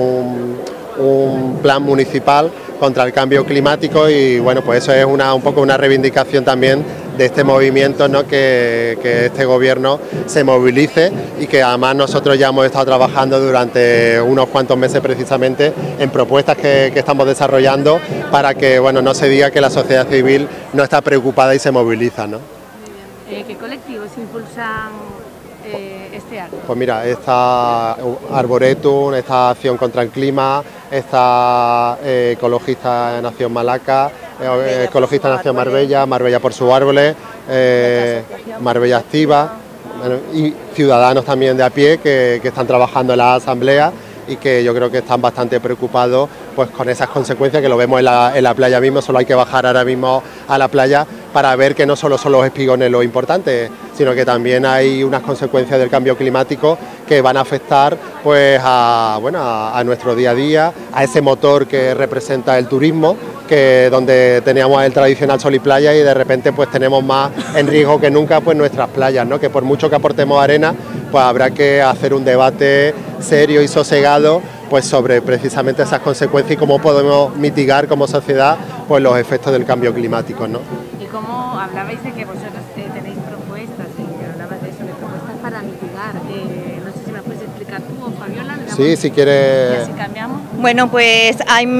Q: un plan municipal contra el cambio climático y bueno, pues eso es un poco una reivindicación también de este movimiento, ¿no? que este gobierno se movilice y que además nosotros ya hemos estado trabajando durante unos cuantos meses precisamente en propuestas que estamos desarrollando para que no se diga que la sociedad civil no está preocupada y se moviliza, ¿no?
F: ¿Qué colectivos impulsan este acto?
Q: Pues mira, está Arboretum, está Acción contra el Clima, está Ecologistas en Acción Malaca, Ecologistas en Acción Marbella, Marbella por sus árboles, Marbella Activa y ciudadanos también de a pie que están trabajando en la asamblea y que yo creo que están bastante preocupados pues con esas consecuencias que lo vemos en la playa mismo. Solo hay que bajar ahora mismo a la playa para ver que no solo son los espigones lo importante, sino que también hay unas consecuencias del cambio climático que van a afectar pues a nuestro día a día, a ese motor que representa el turismo, que donde teníamos el tradicional sol y playa y de repente pues tenemos más en riesgo que nunca pues nuestras playas, ¿no? Que por mucho que aportemos arena, pues habrá que hacer un debate serio y sosegado pues sobre precisamente esas consecuencias y cómo podemos mitigar como sociedad pues los efectos del cambio climático, ¿no?
F: Y cómo hablabais de que vosotros tenéis propuestas, y hablabas de eso, de propuestas para mitigar. No sé si me puedes explicar tú o Fabiola.
Q: Sí, si quieres.
F: ¿Y así cambiamos?
R: Bueno, pues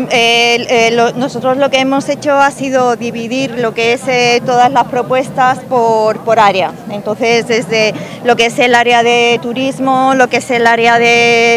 R: nosotros lo que hemos hecho ha sido dividir lo que es todas las propuestas por área. Entonces, desde lo que es el área de turismo, lo que es el área de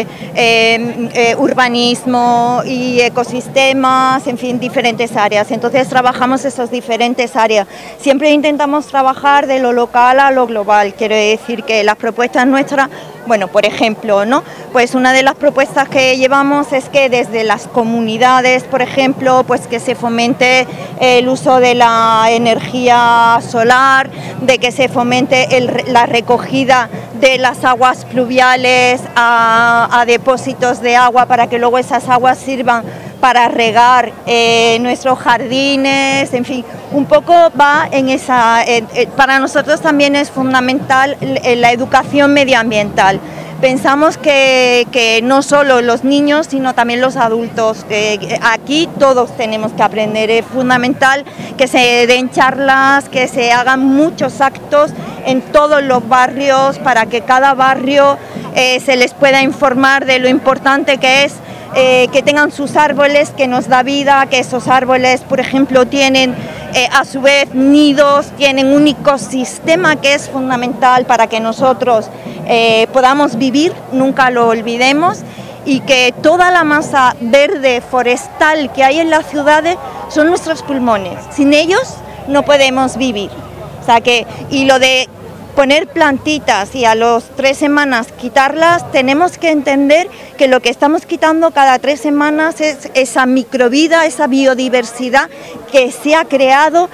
R: urbanismo y ecosistemas, en fin, diferentes áreas. Entonces, trabajamos esas diferentes áreas. Siempre intentamos trabajar de lo local a lo global. Quiero decir que las propuestas nuestras, bueno, por ejemplo, ¿no? Pues una de las propuestas que llevamos es que desde las comunidades, por ejemplo, pues que se fomente el uso de la energía solar, de que se fomente la recogida de las aguas pluviales a depósitos de agua para que luego esas aguas sirvan para regar nuestros jardines, en fin, un poco va en esa... para nosotros también es fundamental la educación medioambiental. pensamos que no solo los niños, sino también los adultos. Aquí todos tenemos que aprender. Es fundamental que se den charlas, que se hagan muchos actos en todos los barrios para que cada barrio se les pueda informar de lo importante que es que tengan sus árboles, que nos da vida, que esos árboles, por ejemplo, tienen a su vez nidos, tienen un ecosistema que es fundamental para que nosotros podamos vivir, nunca lo olvidemos, y que toda la masa verde forestal que hay en las ciudades son nuestros pulmones. Sin ellos no podemos vivir. O sea que, y lo de poner plantitas y a las 3 semanas quitarlas, tenemos que entender que lo que estamos quitando cada 3 semanas es esa microvida, esa biodiversidad que se ha creado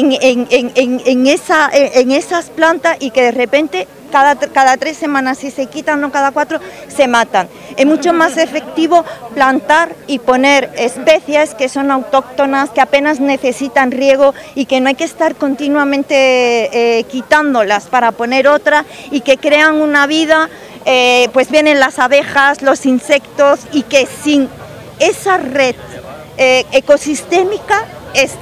R: en esas plantas y que de repente cada 3 semanas, si se quitan o cada 4, se matan. Es mucho más efectivo plantar y poner especies que son autóctonas, que apenas necesitan riego y que no hay que estar continuamente quitándolas para poner otra y que crean una vida, pues vienen las abejas, los insectos, y que sin esa red ecosistémica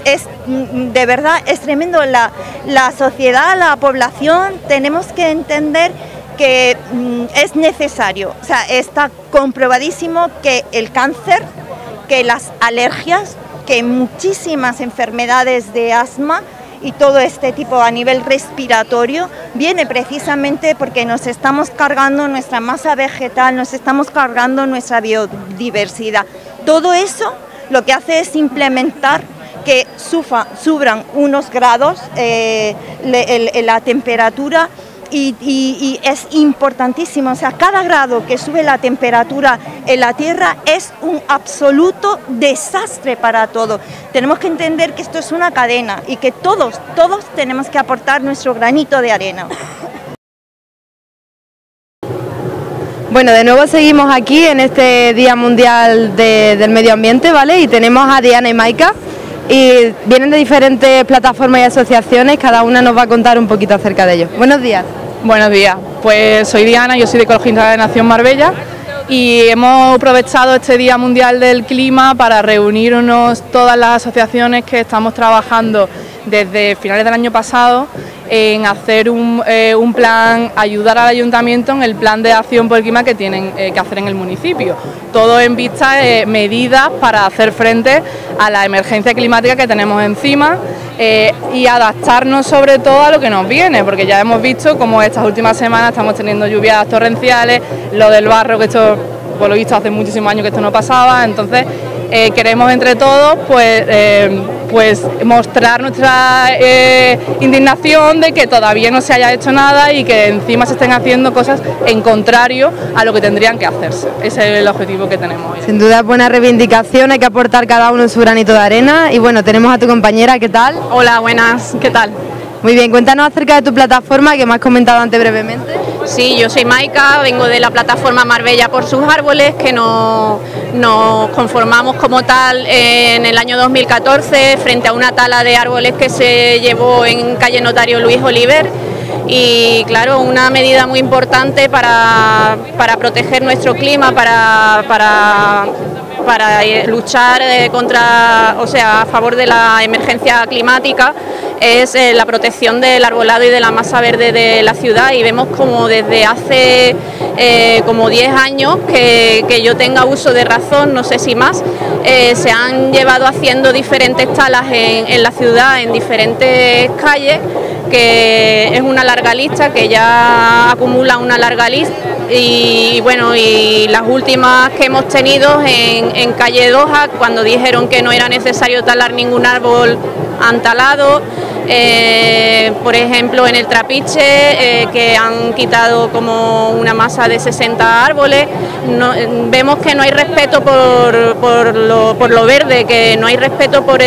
R: de verdad es tremendo. La sociedad, la población, tenemos que entender que es necesario. O sea, está comprobadísimo que el cáncer, que las alergias, que muchísimas enfermedades de asma y todo este tipo a nivel respiratorio viene precisamente porque nos estamos cargando nuestra masa vegetal, nos estamos cargando nuestra biodiversidad. Todo eso lo que hace es implementar que subran unos grados la temperatura y es importantísimo. O sea, cada grado que sube la temperatura en la Tierra es un absoluto desastre para todo. Tenemos que entender que esto es una cadena y que todos tenemos que aportar nuestro granito de arena.
C: Bueno, de nuevo seguimos aquí en este Día Mundial del Medio Ambiente, ¿vale? Y tenemos a Diana y Maika, y vienen de diferentes plataformas y asociaciones, cada una nos va a contar un poquito acerca de ello. Buenos días.
S: Buenos días, pues soy Diana, yo soy de Ecologista de Nación Marbella y hemos aprovechado este Día Mundial del Clima para reunirnos todas las asociaciones que estamos trabajando desde finales del año pasado en hacer un plan, ayudar al ayuntamiento en el plan de acción por el clima que tienen que hacer en el municipio. Todo en vista de medidas para hacer frente a la emergencia climática que tenemos encima y adaptarnos sobre todo a lo que nos viene, porque ya hemos visto como estas últimas semanas estamos teniendo lluvias torrenciales, lo del barro, que esto por lo visto hace muchísimos años que esto no pasaba, entonces queremos entre todos pues mostrar nuestra indignación de que todavía no se haya hecho nada y que encima se estén haciendo cosas en contrario a lo que tendrían que hacerse. Ese es el objetivo que tenemos hoy.
C: Sin duda es buena reivindicación, hay que aportar cada uno su granito de arena. Y bueno, tenemos a tu compañera, ¿qué tal?
T: Hola, buenas, ¿qué tal?
C: Muy bien, cuéntanos acerca de tu plataforma que me has comentado antes brevemente.
T: Sí, yo soy Maika, vengo de la plataforma Marbella por sus árboles, que nos conformamos como tal en el año 2014 frente a una tala de árboles que se llevó en calle Notario Luis Oliver. Y claro, una medida muy importante para proteger nuestro clima, para luchar a favor de la emergencia climática, es la protección del arbolado y de la masa verde de la ciudad. Y vemos como desde hace como 10 años que yo tenga uso de razón, no sé si más, se han llevado haciendo diferentes talas en la ciudad, en diferentes calles, que es una larga lista, que ya acumula una larga lista. Y bueno, y las últimas que hemos tenido en calle Doha, cuando dijeron que no era necesario talar ningún árbol, han talado. Por ejemplo, en el Trapiche, que han quitado como una masa de 60 árboles. Vemos que no hay respeto por lo verde, que no hay respeto por lo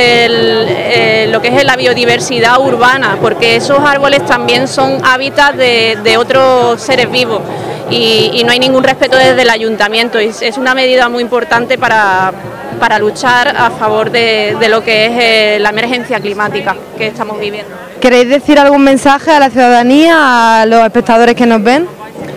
T: que es la biodiversidad urbana, porque esos árboles también son hábitats de otros seres vivos. Y no hay ningún respeto desde el ayuntamiento. Es una medida muy importante para luchar a favor de lo que es la emergencia climática que estamos viviendo.
C: ¿Queréis decir algún mensaje a la ciudadanía, a los espectadores que nos ven?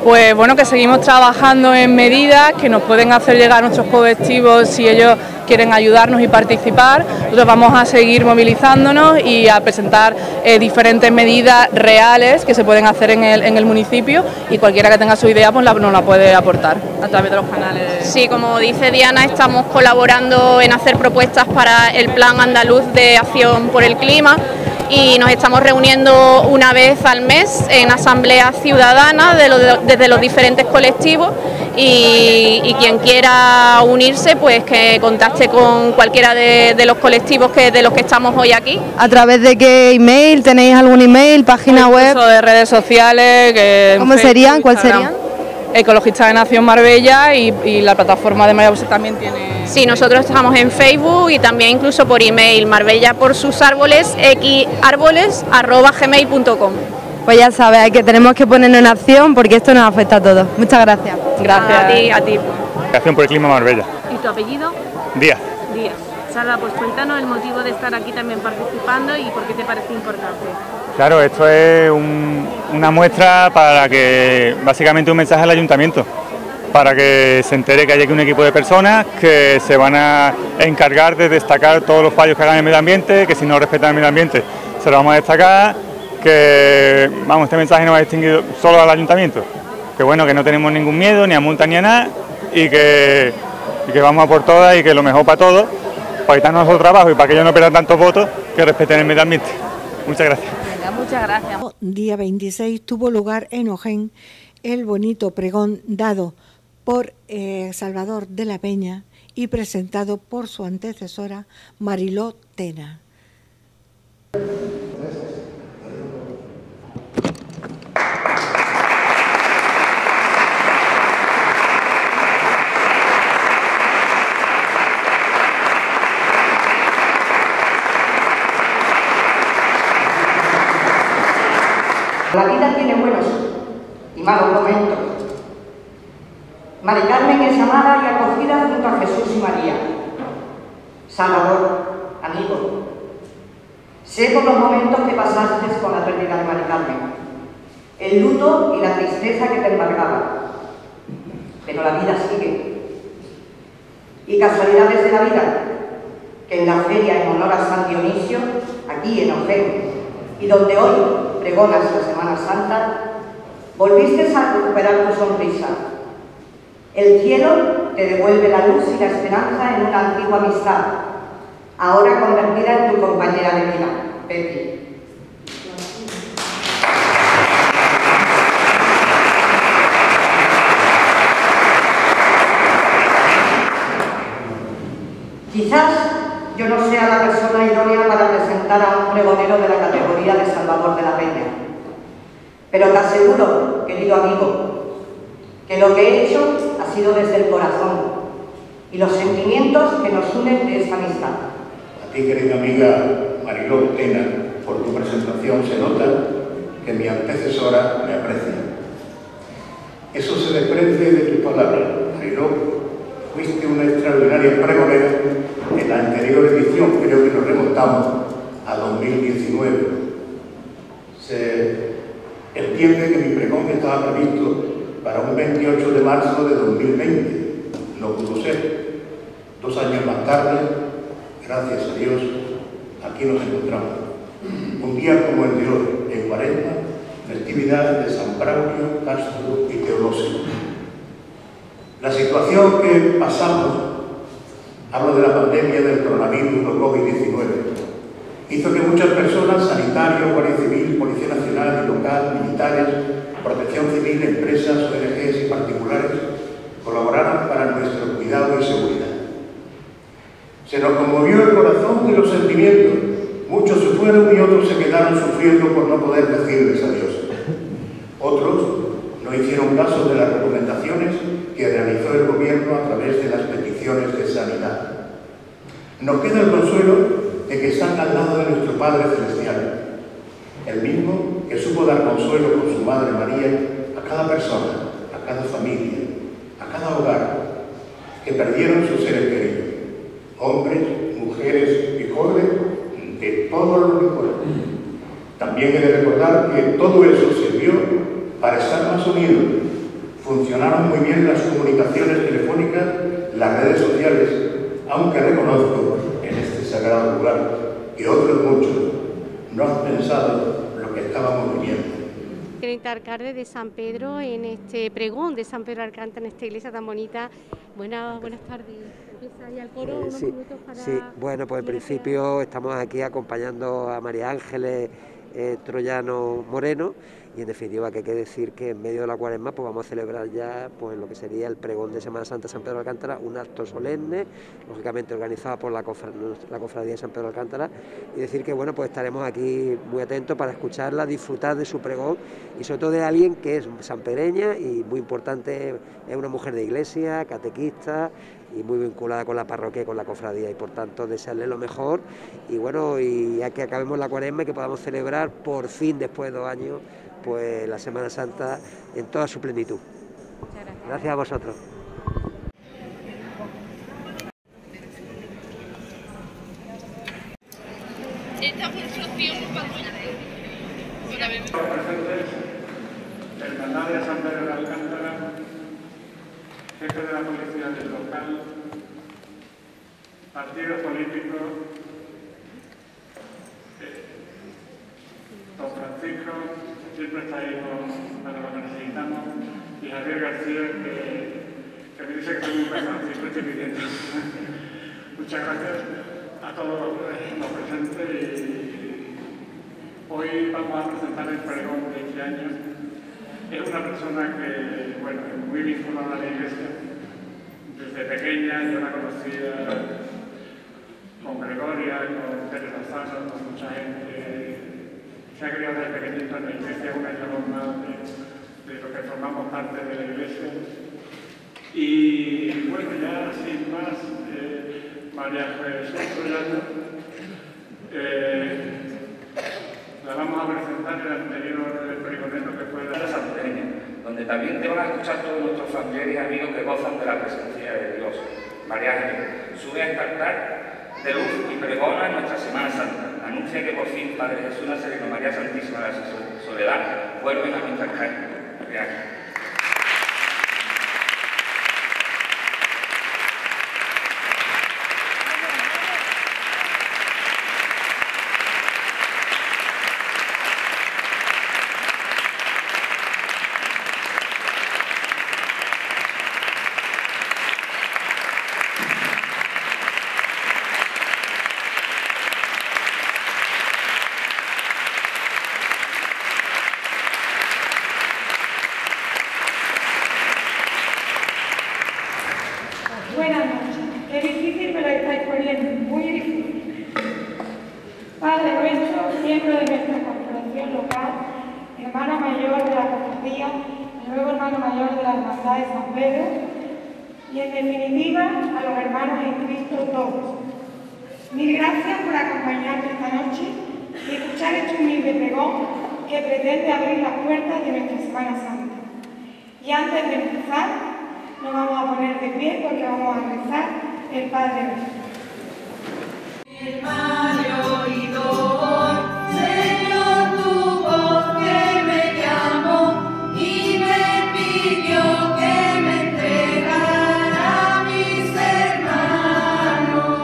S: pues bueno, que seguimos trabajando en medidas que nos pueden hacer llegar a nuestros colectivos si ellos quieren ayudarnos y participar. Nosotros vamos a seguir movilizándonos y a presentar diferentes medidas reales que se pueden hacer en el municipio, y cualquiera que tenga su idea pues nos la puede aportar a través de los canales.
T: Sí, como dice Diana, estamos colaborando en hacer propuestas para el Plan Andaluz de Acción por el Clima, y nos estamos reuniendo una vez al mes en asambleas ciudadanas desde los diferentes colectivos, y quien quiera unirse pues que contacte con cualquiera de los colectivos de los que estamos hoy aquí.
C: ¿A través de qué email? ¿Tenéis algún email, página web?
S: De redes sociales.
C: ¿Cómo serían? ¿Cuál serían?
S: Ecologistas de Nación Marbella, y la plataforma de Marbella también tiene...
T: Sí, nosotros estamos en Facebook y también incluso por email, Marbella por sus árboles, xárboles@gmail.com.
C: Pues ya sabes, que tenemos que ponernos en acción porque esto nos afecta a todos. Muchas gracias.
S: Gracias.
T: A ti.
U: Acción por el Clima Marbella.
F: ¿Y tu apellido?
U: Díaz.
F: Díaz. Salva, pues cuéntanos el motivo de estar aquí también participando y por qué te parece importante.
U: Claro, esto es una muestra para que, básicamente un mensaje al ayuntamiento, para que se entere que hay aquí un equipo de personas que se van a encargar de destacar todos los fallos que hagan en el medio ambiente, que si no respetan el medio ambiente se lo vamos a destacar, que vamos, este mensaje no va distinguido solo al ayuntamiento, que bueno, que no tenemos ningún miedo, ni a multa ni a nada, y que vamos a por todas y que lo mejor para todos, para quitarnos nuestro trabajo y para que ellos no pierdan tantos votos, que respeten el medio ambiente. Muchas gracias.
F: Muchas gracias.
A: Día 26 tuvo lugar en Ojén el bonito pregón dado por Salvador de la Peña y presentado por su antecesora Mariló Tena.
V: La vida tiene buenos y malos momentos. Mari Carmen es amada y acogida junto a Jesús y María. Salvador, amigo, sé por los momentos que pasaste con la pérdida de Mari Carmen, el luto y la tristeza que te embargaba. Pero la vida sigue. Y casualidades de la vida, que en la feria en honor a San Dionisio, aquí en Ojén, y donde hoy pregonas la Semana Santa, volviste a recuperar tu sonrisa. El cielo te devuelve la luz y la esperanza en una antigua amistad, ahora convertida en tu compañera de vida, Pepi. Quizás yo no sea la persona idónea para presentar a un pregonero de la categoría de Salvador de la Peña, pero te aseguro, querido amigo, que lo que he hecho ha sido desde el corazón y los sentimientos que nos unen de esta amistad.
W: A ti, querida amiga Mariló Tena, por tu presentación se nota que mi antecesora me aprecia. Eso se desprende de tus palabras, Mariló. Fuiste una extraordinaria pregonera en la anterior edición, creo que nos remontamos a 2019. Se entiende que mi pregón estaba previsto para un 28 de marzo de 2020. No pudo ser. 2 años más tarde, gracias a Dios, aquí nos encontramos. Un día como el de hoy, en Cuaresma, festividad de San Braulio, Castro y Teodosio. La situación que pasamos, hablo de la pandemia del coronavirus o COVID-19, hizo que muchas personas, sanitarios, Guardia Civil, Policía Nacional y local, militares, Protección Civil, empresas, ONGs y particulares, colaboraran para nuestro cuidado y seguridad. Se nos conmovió el corazón y los sentimientos. Muchos se fueron y otros se quedaron sufriendo por no poder decirles adiós. Otros no hicieron caso de las recomendaciones que realizó el Gobierno a través de las peticiones de sanidad. Nos queda el consuelo de que están al lado de nuestro Padre Celestial, el mismo que supo dar consuelo con su Madre María a cada persona, a cada familia, a cada hogar, que perdieron sus seres queridos, hombres, mujeres y jóvenes de todos los rincones. También he de recordar que todo eso sirvió para estar más unidos, Funcionaron muy bien las comunicaciones telefónicas, las redes sociales, aunque reconozco en este sagrado lugar que otros muchos no han pensado lo que estábamos viviendo.
B: Teniente alcalde de San Pedro en este pregón de San Pedro Alcántara, en esta iglesia tan bonita. Buenas tardes. Empieza ya el coro, unos minutos para...
D: Sí, bueno, pues en principio estamos aquí acompañando a María Ángeles Troyano Moreno, y en definitiva que hay que decir que en medio de la Cuaresma pues vamos a celebrar ya pues lo que sería el pregón de Semana Santa de San Pedro de Alcántara, un acto solemne, lógicamente organizado por la Cofradía de San Pedro de Alcántara, y decir que bueno, pues estaremos aquí muy atentos para escucharla, disfrutar de su pregón y sobre todo de alguien que es sanpereña y muy importante, es una mujer de iglesia, catequista y muy vinculada con la parroquia y con la cofradía, y por tanto desearle lo mejor y bueno, y ya que acabemos la Cuaresma y que podamos celebrar por fin después de 2 años pues la Semana Santa en toda su plenitud.
B: Muchas gracias.
D: Gracias a vosotros.
E: Hermandad de San Pedro de Alcántara, jefe de la policía del local, partidos políticos, don Francisco, siempre está ahí para lo que necesitamos, y Javier García, que me dice que soy muy pesado, siempre estoy pidiendo. Muchas gracias a todos los presentes, y hoy vamos a presentar el pregón de este año. Es una persona que, bueno, es muy vinculada a la iglesia. Desde pequeña yo la conocía con Gregoria, con Teresa Lozano, con mucha gente. Se ha criado desde pequeñito en la iglesia, una eslabón más de lo que formamos parte de la iglesia. Y bueno, ya sin más, María Jesús Troyano, la vamos a presentar el anterior pregonero que fue la
X: sanpereña, donde también te van a escuchar todos nuestros familiares y amigos que gozan de la presencia de Dios. María Ángeles sube a cantar de luz y pregona nuestra Semana Santa. Anuncia que por fin Padre Jesús Nazareno, María Santísima de la Soledad, vuelven a nuestras calles. María Ángeles.
Y: Buenas noches. Qué difícil me lo estáis poniendo, muy difícil. Padre nuestro, miembro de nuestra corporación local, hermano mayor de la cofradía, luego hermano mayor de la Hermandad de San Pedro, y en definitiva a los hermanos en Cristo todos. Mil gracias por acompañarme esta noche y escuchar este humilde pregón que pretende abrir las puertas de nuestra Semana Santa. Y antes de empezar, nos vamos a poner de pie porque vamos a rezar el Padre Nuestro. El Padre oidor, Señor, tu voz que me llamó y me pidió que me entregara a mis hermanos.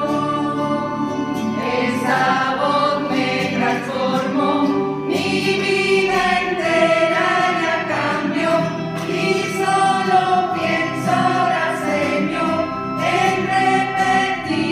Y: Esa voz me transformó, mi vida entera ya cambió y solo pienso ahora, Señor, en repetir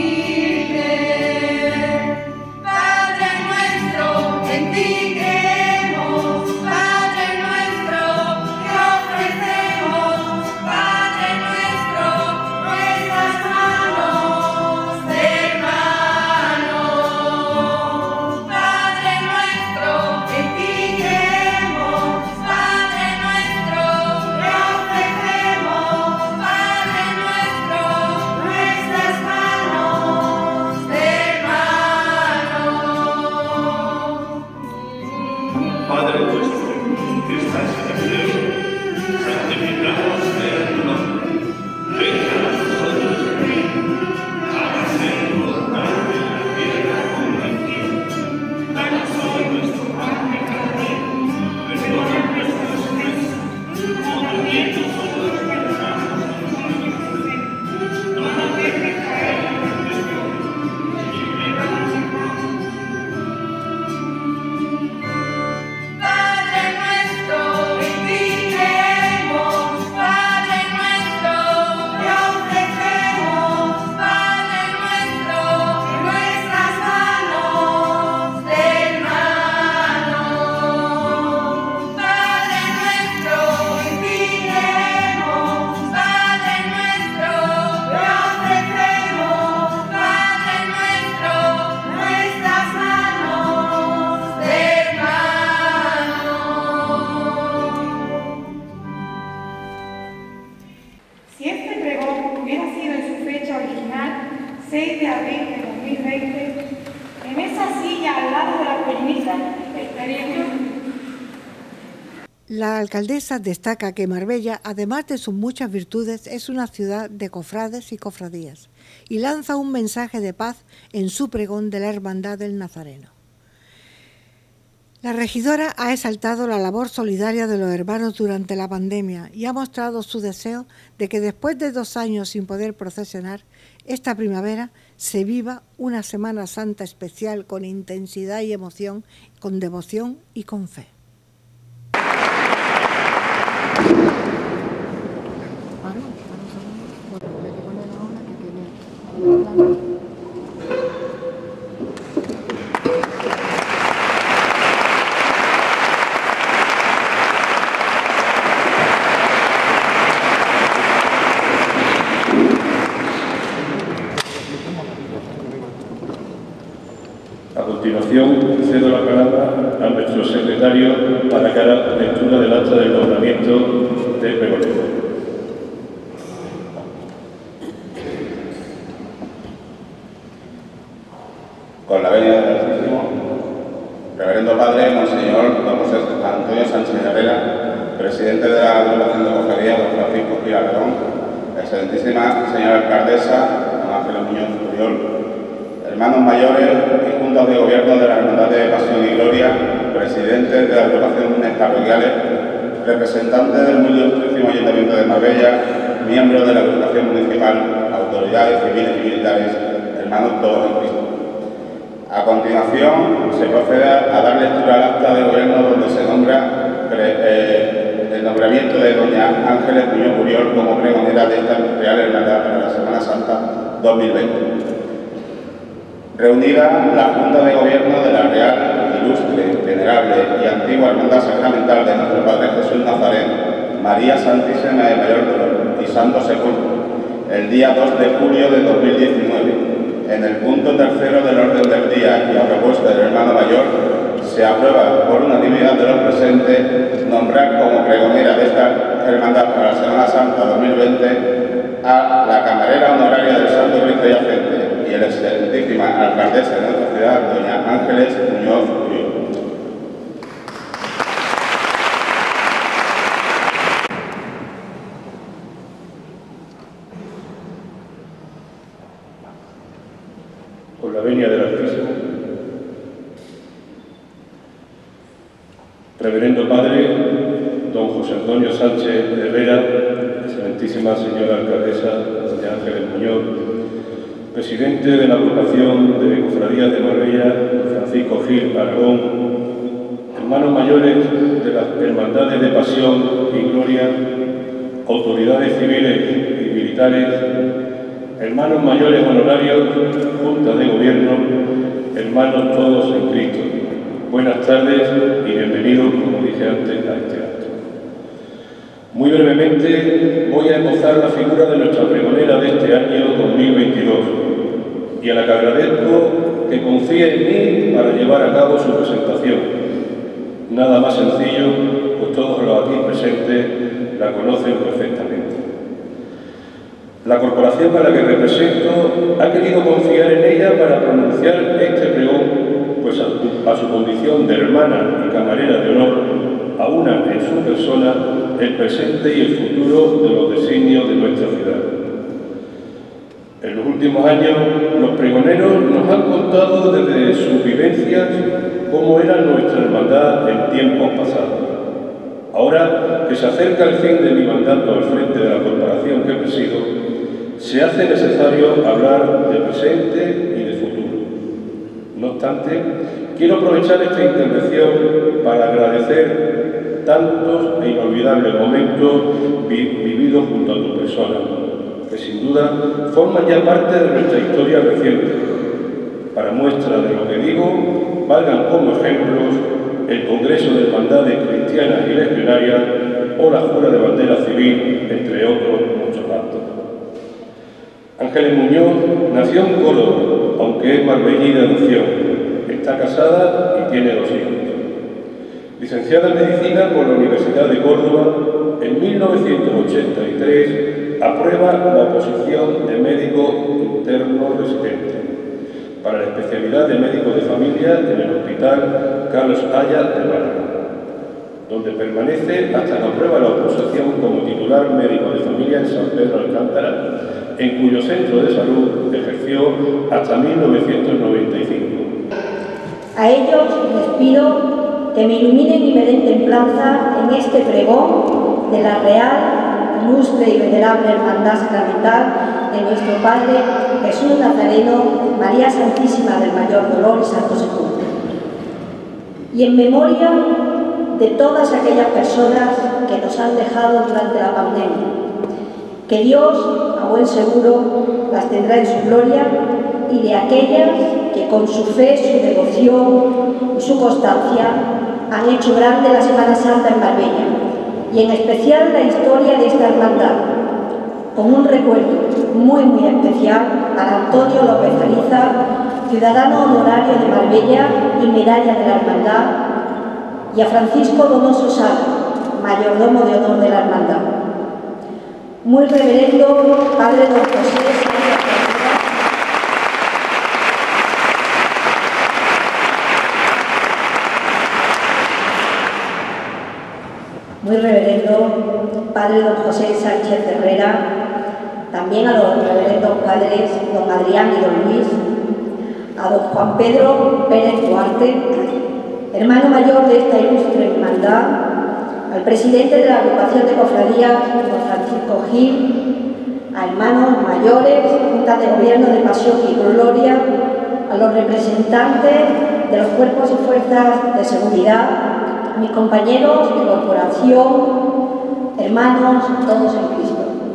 A: La alcaldesa destaca que Marbella, además de sus muchas virtudes, es una ciudad de cofrades y cofradías y lanza un mensaje de paz en su pregón de la Hermandad del Nazareno. La regidora ha exaltado la labor solidaria de los hermanos durante la pandemia y ha mostrado su deseo de que después de 2 años sin poder procesionar, esta primavera se viva una Semana Santa especial con intensidad y emoción, con devoción y con fe.
G: A continuación, cedo la palabra a nuestro secretario para que haga lectura del acta del nombramiento de pregonero.
H: Con la venia del Altísimo, Reverendo Padre, Monseñor Don José Antonio Sánchez Herrera, presidente de la Agrupación de Cofradía, Don Francisco Gil Aragón, excelentísima señora alcaldesa, Don Ángel Muñoz Puyol, hermanos mayores y juntas de gobierno de la Hermandad de Pasión y Gloria, presidentes de las agrupaciones parroquiales, representantes del muy ilustrísimo Ayuntamiento de Marbella, miembros de la agrupación municipal, autoridades civiles y militares, hermanos todos en Cristo. A continuación, se procede a dar lectura al acta de gobierno donde se nombra el nombramiento de doña Ángeles Muñoz Puyol como pregonera de esta Real Hermandad para la Semana Santa 2020. Reunida la Junta de Gobierno de la Real, Ilustre, Venerable y Antigua Hermandad Sacramental de nuestro Padre Jesús Nazareno, María Santísima de Mayor Dolor y Santo Sepulcro, el día 2 de julio de 2019, en el punto tercero del orden del día y a propuesta del hermano mayor, se aprueba por unanimidad de los presentes nombrar como pregonera de esta Hermandad para la Semana Santa 2020 a la camarera honoraria del Santo Cristo Yacente y la excelentísima alcaldesa de nuestra ciudad, doña Ángeles Muñoz Puyol.
G: Con la venia del Altísimo, Reverendo Padre Don José Antonio Sánchez Herrera, excelentísima señora alcaldesa doña Ángeles Muñoz, presidente de la agrupación de cofradías de Marbella, Don Francisco Gil Aragón, hermanos mayores de las hermandades de Pasión y Gloria, autoridades civiles y militares, hermanos mayores honorarios, Junta de Gobierno, hermanos todos en Cristo. Buenas tardes y bienvenidos, como dije antes, a este acto. Muy brevemente voy a esbozar la figura de nuestra pregonera de este año 2022 y a la que agradezco que confíe en mí para llevar a cabo su presentación. Nada más sencillo, pues todos los aquí presentes la conocen perfectamente. La corporación a la que represento ha querido confiar en ella para pronunciar este pregón, pues a su condición de hermana y camarera de honor, aúna en su persona el presente y el futuro de los designios de nuestra ciudad. En los últimos años, los pregoneros nos han contado desde sus vivencias cómo era nuestra hermandad en tiempos pasados. Ahora que se acerca el fin de mi mandato al frente de la corporación que presido, se hace necesario hablar de presente y de futuro. No obstante, quiero aprovechar esta intervención para agradecer tantos e inolvidables momentos vividos junto a tu persona, que sin duda forman ya parte de nuestra historia reciente. Para muestra de lo que digo, valgan como ejemplos el Congreso de Hermandades Cristianas y Legionarias o la Jura de Bandera Civil, entre otros muchos actos. Ángeles Muñoz nació en Córdoba, aunque es marbellí de adopción. Está casada y tiene 2 hijos. Licenciada en Medicina por la Universidad de Córdoba, en 1983 aprueba la oposición de médico interno residente para la especialidad de médico de familia en el Hospital Carlos Haya de Málaga. donde permanece hasta que aprueba la oposición como titular médico de familia en San Pedro Alcántara, en cuyo centro de salud ejerció hasta 1995.
I: A ellos les pido que me iluminen y me den templanza en este pregón de la Real, Ilustre y Venerable Hermandad Sacramental de nuestro Padre Jesús Nazareno, María Santísima del Mayor Dolor y Santo Sepulcro. Y en memoria de todas aquellas personas que nos han dejado durante la pandemia, que Dios, a buen seguro, las tendrá en su gloria, y de aquellas que con su fe, su devoción y su constancia han hecho grande la Semana Santa en Marbella, y en especial la historia de esta hermandad, con un recuerdo muy especial para Antonio López Ariza, ciudadano honorario de Marbella y medalla de la hermandad, y a Francisco Donoso Sala, mayordomo de honor de la hermandad. Muy reverendo Padre Don José Sánchez Herrera, muy reverendo Padre Don José Sánchez Herrera, también a los reverendos padres Don Adrián y Don Luis, a Don Juan Pedro Pérez Duarte, hermano mayor de esta ilustre hermandad, al presidente de la agrupación de cofradías, Don Francisco Gil, a hermanos mayores, Junta de Gobierno de Pasión y Gloria, a los representantes de los cuerpos y fuerzas de seguridad, a mis compañeros de corporación, hermanos, todos en Cristo.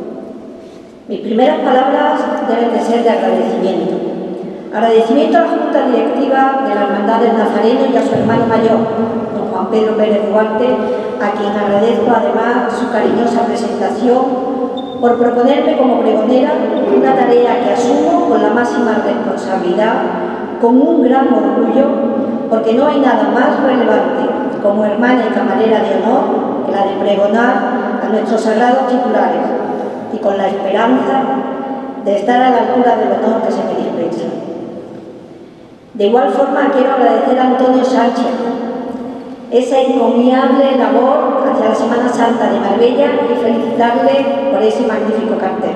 I: Mis primeras palabras deben de ser de agradecimiento. Agradecimiento a la Junta Directiva de la Hermandad del Nazareno y a su hermano mayor, don Juan Pedro Pérez Duarte, a quien agradezco además su cariñosa presentación, por proponerme como pregonera una tarea que asumo con la máxima responsabilidad, con un gran orgullo, porque no hay nada más relevante como hermana y camarera de honor que la de pregonar a nuestros sagrados titulares, y con la esperanza de estar a la altura del honor que se me dispensa. De igual forma quiero agradecer a Antonio Sánchez esa encomiable labor hacia la Semana Santa de Marbella y felicitarle por ese magnífico cartel.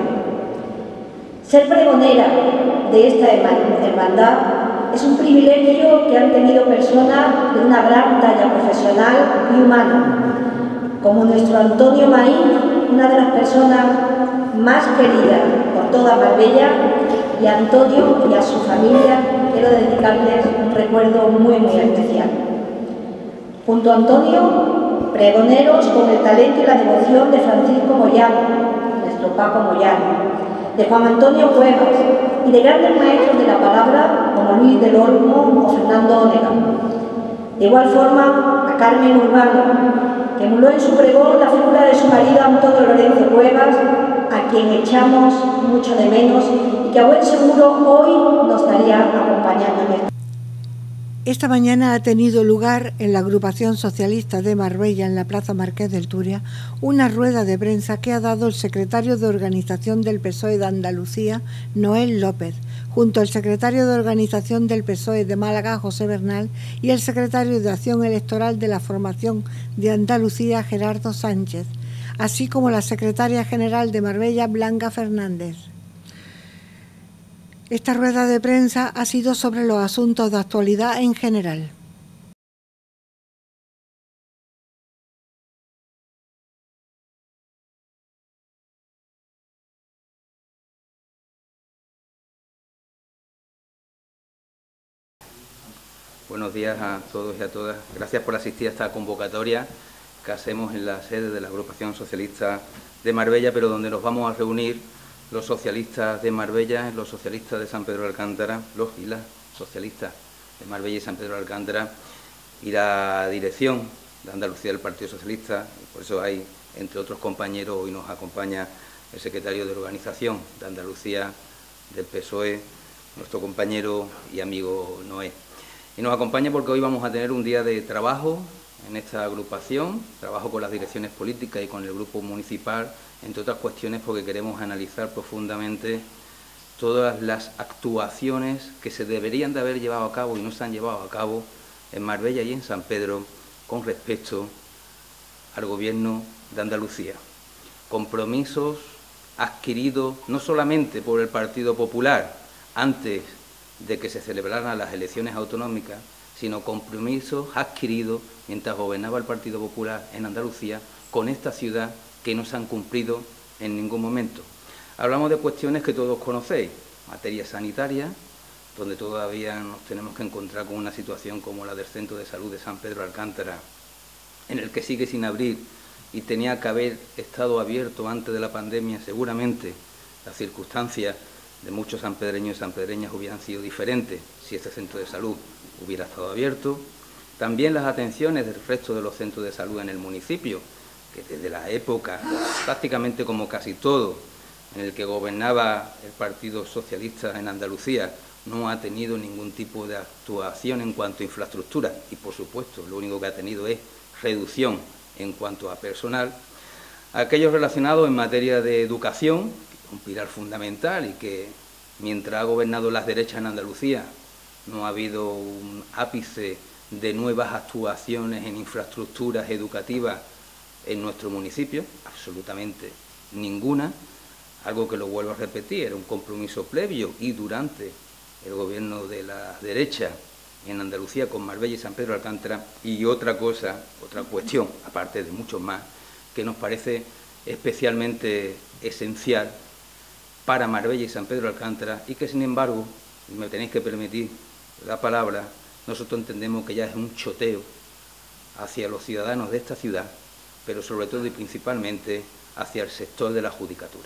I: Ser pregonera de esta hermandad es un privilegio que han tenido personas de una gran talla profesional y humana, como nuestro Antonio Maín, una de las personas más queridas por toda Marbella, y a Antonio y a su familia quiero dedicarles un recuerdo muy especial. Junto a Antonio, pregoneros con el talento y la devoción de Francisco Moyano, nuestro Paco Moyano, de Juan Antonio Cuevas y de grandes maestros de la palabra como Luis del Olmo o Fernando Ónega. De igual forma, a Carmen Urbano, que emuló en su pregón la figura de su marido Antonio Lorenzo Cuevas, a quien echamos mucho de menos y que a buen seguro hoy nos estaría acompañando en este.
A: Esta mañana ha tenido lugar en la Agrupación Socialista de Marbella, en la Plaza Marqués del Turia, una rueda de prensa que ha dado el secretario de Organización del PSOE de Andalucía, Noel López, junto al secretario de Organización del PSOE de Málaga, José Bernal, y el secretario de Acción Electoral de la Formación de Andalucía, Gerardo Sánchez, así como la secretaria general de Marbella, Blanca Fernández. Esta rueda de prensa ha sido sobre los asuntos de actualidad en general.
J: Buenos días a todos y a todas. Gracias por asistir a esta convocatoria que hacemos en la sede de la Agrupación Socialista de Marbella, pero donde nos vamos a reunir los socialistas de Marbella, los socialistas de San Pedro de Alcántara, los y las socialistas de Marbella y San Pedro de Alcántara, y la dirección de Andalucía del Partido Socialista. Por eso hay, entre otros compañeros, hoy nos acompaña el secretario de Organización de Andalucía del PSOE, nuestro compañero y amigo Noé. Y nos acompaña porque hoy vamos a tener un día de trabajo en esta agrupación, trabajo con las direcciones políticas y con el grupo municipal, entre otras cuestiones porque queremos analizar profundamente todas las actuaciones que se deberían de haber llevado a cabo y no se han llevado a cabo en Marbella y en San Pedro con respecto al Gobierno de Andalucía. Compromisos adquiridos no solamente por el Partido Popular antes de que se celebraran las elecciones autonómicas, sino compromisos adquiridos mientras gobernaba el Partido Popular en Andalucía con esta ciudad, que no se han cumplido en ningún momento. Hablamos de cuestiones que todos conocéis: materia sanitaria, donde todavía nos tenemos que encontrar con una situación como la del Centro de Salud de San Pedro Alcántara, en el que sigue sin abrir y tenía que haber estado abierto antes de la pandemia. Seguramente las circunstancias de muchos sanpedreños y sanpedreñas hubieran sido diferentes si este centro de salud hubiera estado abierto. También las atenciones del resto de los centros de salud en el municipio, que desde la época, prácticamente como casi todo, en el que gobernaba el Partido Socialista en Andalucía, no ha tenido ningún tipo de actuación en cuanto a infraestructura y, por supuesto, lo único que ha tenido es reducción en cuanto a personal. Aquellos relacionados en materia de educación, un pilar fundamental, y que mientras ha gobernado las derechas en Andalucía no ha habido un ápice de nuevas actuaciones en infraestructuras educativas en nuestro municipio, absolutamente ninguna. Algo que, lo vuelvo a repetir, era un compromiso previo y durante el gobierno de la derecha en Andalucía con Marbella y San Pedro Alcántara. Y otra cosa, otra cuestión, aparte de muchos más, que nos parece especialmente esencial para Marbella y San Pedro Alcántara, y que, sin embargo, me tenéis que permitir la palabra, nosotros entendemos que ya es un choteo hacia los ciudadanos de esta ciudad, pero sobre todo y principalmente hacia el sector de la judicatura.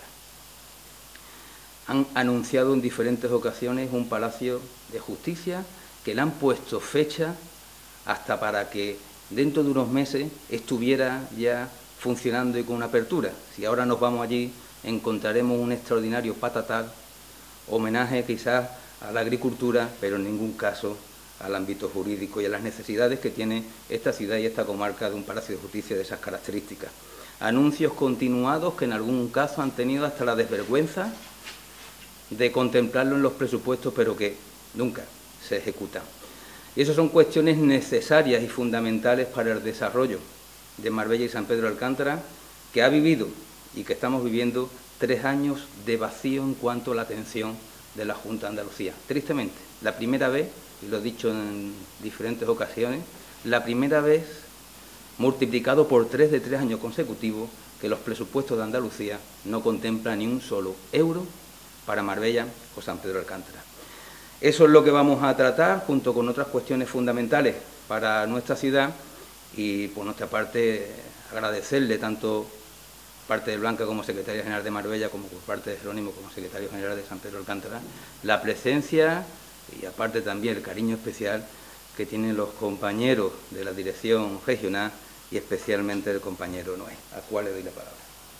J: Han anunciado en diferentes ocasiones un palacio de justicia, que le han puesto fecha hasta para que dentro de unos meses estuviera ya funcionando y con una apertura. Si ahora nos vamos allí, encontraremos un extraordinario patatal, homenaje quizás a la agricultura, pero en ningún caso al ámbito jurídico y a las necesidades que tiene esta ciudad y esta comarca de un palacio de justicia de esas características. Anuncios continuados que en algún caso han tenido hasta la desvergüenza de contemplarlo en los presupuestos, pero que nunca se ejecutan. Y esas son cuestiones necesarias y fundamentales para el desarrollo de Marbella y San Pedro Alcántara, que ha vivido y que estamos viviendo 3 años de vacío en cuanto a la atención de la Junta de Andalucía. Tristemente, la primera vez, y lo he dicho en diferentes ocasiones, la primera vez multiplicado por 3 de 3 años consecutivos que los presupuestos de Andalucía no contemplan ni un solo euro para Marbella o San Pedro Alcántara. Eso es lo que vamos a tratar, junto con otras cuestiones fundamentales para nuestra ciudad, y por nuestra parte agradecerle tanto por parte de Blanca como secretaria general de Marbella, como por parte de Jerónimo como secretario general de San Pedro Alcántara, la presencia y aparte también el cariño especial que tienen los compañeros de la dirección regional y especialmente el compañero Noé, al cual le doy la palabra.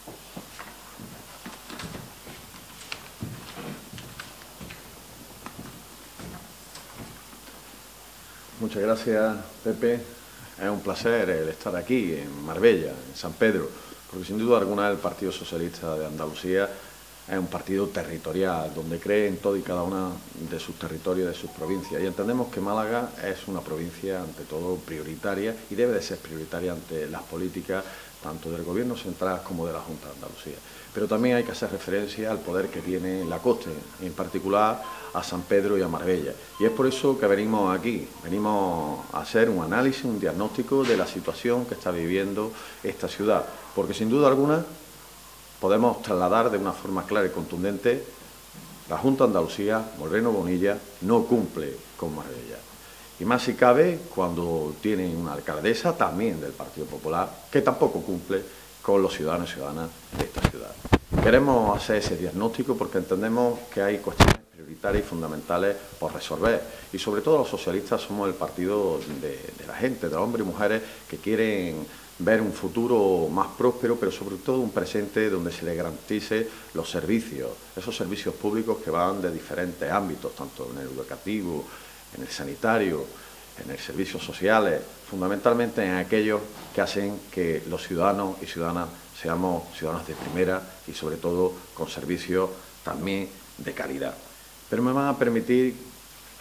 K: Muchas gracias, Pepe. Es un placer el estar aquí, en Marbella, en San Pedro, porque sin duda alguna el Partido Socialista de Andalucía es un partido territorial, donde cree en todo y cada una de sus territorios, de sus provincias. Y entendemos que Málaga es una provincia, ante todo, prioritaria, y debe de ser prioritaria ante las políticas tanto del Gobierno central como de la Junta de Andalucía. Pero también hay que hacer referencia al poder que tiene la costa, en particular a San Pedro y a Marbella. Y es por eso que venimos aquí, venimos a hacer un análisis, un diagnóstico de la situación que está viviendo esta ciudad, porque sin duda alguna podemos trasladar de una forma clara y contundente: la Junta de Andalucía, Moreno Bonilla, no cumple con Marbella. Y más si cabe cuando tiene una alcaldesa también del Partido Popular que tampoco cumple con los ciudadanos y ciudadanas de esta ciudad. Queremos hacer ese diagnóstico porque entendemos que hay cuestiones prioritarias y fundamentales por resolver. Y sobre todo los socialistas somos el partido de la gente, de los hombres y mujeres que quieren ver un futuro más próspero, pero sobre todo un presente donde se le garantice los servicios, esos servicios públicos que van de diferentes ámbitos, tanto en el educativo, en el sanitario, en el servicios sociales, fundamentalmente en aquellos que hacen que los ciudadanos y ciudadanas seamos ciudadanos de primera y sobre todo con servicios también de calidad. Pero me van a permitir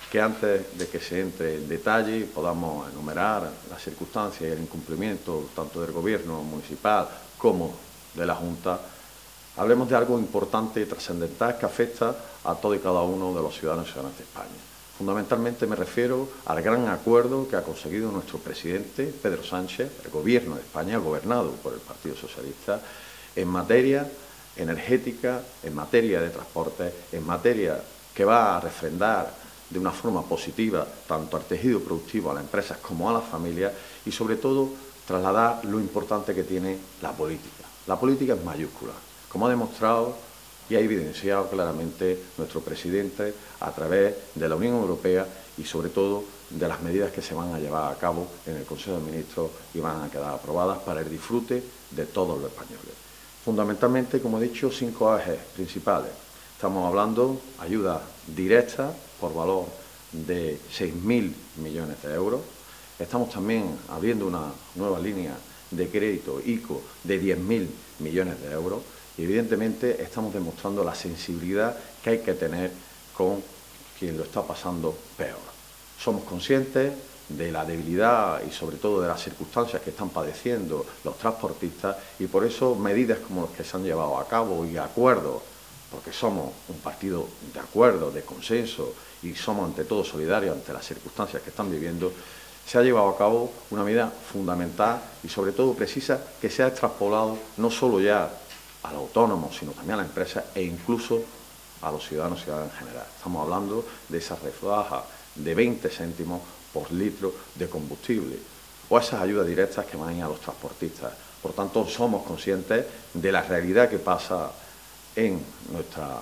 K: que antes de que se entre en detalle podamos enumerar las circunstancias y el incumplimiento tanto del Gobierno municipal como de la Junta, hablemos de algo importante y trascendental que afecta a todo y cada uno de los ciudadanos y ciudadanas de España. Fundamentalmente me refiero al gran acuerdo que ha conseguido nuestro presidente, Pedro Sánchez, el Gobierno de España, gobernado por el Partido Socialista, en materia energética, en materia de transporte, en materia que va a refrendar de una forma positiva tanto al tejido productivo, a las empresas como a las familias y, sobre todo, trasladar lo importante que tiene la política. La política es mayúscula, como ha demostrado y ha evidenciado claramente nuestro presidente a través de la Unión Europea y, sobre todo, de las medidas que se van a llevar a cabo en el Consejo de Ministros y van a quedar aprobadas para el disfrute de todos los españoles. Fundamentalmente, como he dicho, 5 ejes principales. Estamos hablando de ayuda directa por valor de 6.000 millones de euros. Estamos también abriendo una nueva línea de crédito ICO de 10.000 millones de euros. Y evidentemente estamos demostrando la sensibilidad que hay que tener con quien lo está pasando peor. Somos conscientes de la debilidad y sobre todo de las circunstancias que están padeciendo los transportistas y por eso medidas como las que se han llevado a cabo y acuerdos, porque somos un partido de acuerdo, de consenso y somos ante todo solidarios ante las circunstancias que están viviendo, se ha llevado a cabo una medida fundamental y sobre todo precisa que se ha extrapolado no solo ya a los autónomos, sino también a las empresas e incluso a los ciudadanos y ciudadanas en general. Estamos hablando de esa rebaja de 20 céntimos por litro de combustible o esas ayudas directas que van a ir a los transportistas. Por tanto, somos conscientes de la realidad que pasa en nuestra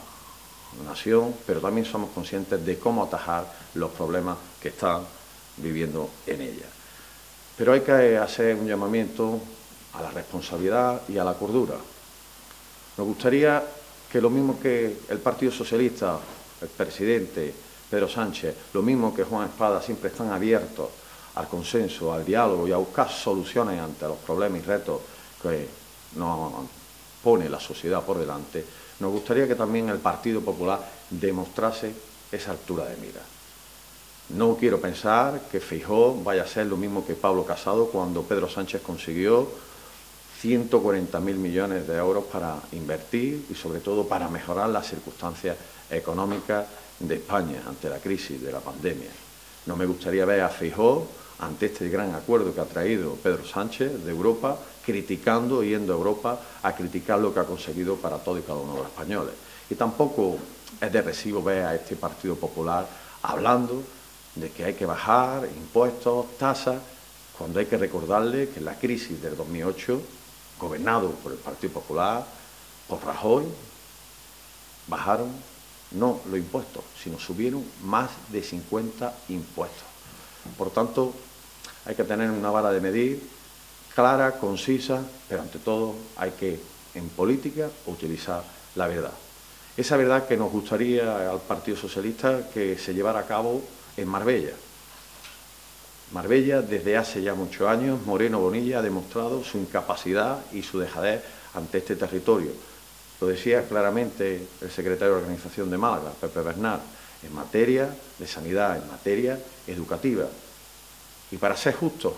K: nación, pero también somos conscientes de cómo atajar los problemas que están viviendo en ella. Pero hay que hacer un llamamiento a la responsabilidad y a la cordura. Nos gustaría que lo mismo que el Partido Socialista, el presidente Pedro Sánchez, lo mismo que Juan Espada, siempre están abiertos al consenso, al diálogo y a buscar soluciones ante los problemas y retos que nos pone la sociedad por delante, nos gustaría que también el Partido Popular demostrase esa altura de mira. No quiero pensar que Feijóo vaya a ser lo mismo que Pablo Casado cuando Pedro Sánchez consiguió 140.000 millones de euros para invertir y, sobre todo, para mejorar las circunstancias económicas de España ante la crisis de la pandemia. No me gustaría ver a Feijóo, ante este gran acuerdo que ha traído Pedro Sánchez de Europa, criticando, yendo a Europa a criticar lo que ha conseguido para todos y cada uno de los españoles. Y tampoco es de recibo ver a este Partido Popular hablando de que hay que bajar impuestos, tasas, cuando hay que recordarle que en la crisis del 2008, gobernado por el Partido Popular, por Rajoy, bajaron no los impuestos, sino subieron más de 50 impuestos. Por tanto, hay que tener una vara de medir clara, concisa, pero ante todo hay que, en política, utilizar la verdad. Esa verdad que nos gustaría al Partido Socialista que se llevara a cabo en Marbella. Marbella, desde hace ya muchos años, Moreno Bonilla ha demostrado su incapacidad y su dejadez ante este territorio. Lo decía claramente el secretario de Organización de Málaga, Pepe Bernal, en materia de sanidad, en materia educativa. Y para ser justos,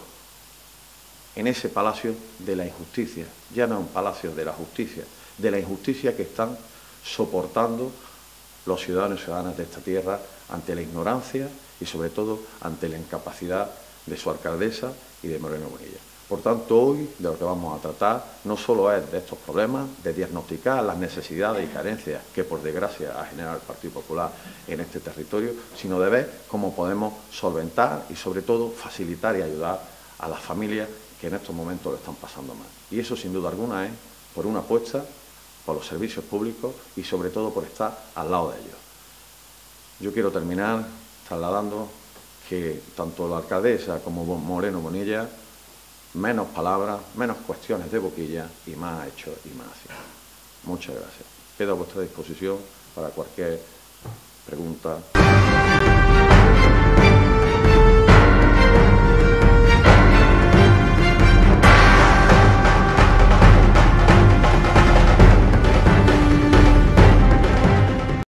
K: en ese palacio de la injusticia, ya no un palacio de la justicia, de la injusticia que están soportando los ciudadanos y ciudadanas de esta tierra ante la ignorancia y, sobre todo, ante la incapacidad de su alcaldesa y de Moreno Bonilla. Por tanto, hoy de lo que vamos a tratar no solo es de estos problemas, de diagnosticar las necesidades y carencias que, por desgracia, ha generado el Partido Popular en este territorio, sino de ver cómo podemos solventar y, sobre todo, facilitar y ayudar a las familias que en estos momentos lo están pasando mal. Y eso, sin duda alguna, es por una apuesta por los servicios públicos y, sobre todo, por estar al lado de ellos. Yo quiero terminar trasladando que tanto la alcaldesa como Moreno Bonilla, menos palabras, menos cuestiones de boquilla y más hechos y más acción. Muchas gracias. Quedo a vuestra disposición para cualquier pregunta.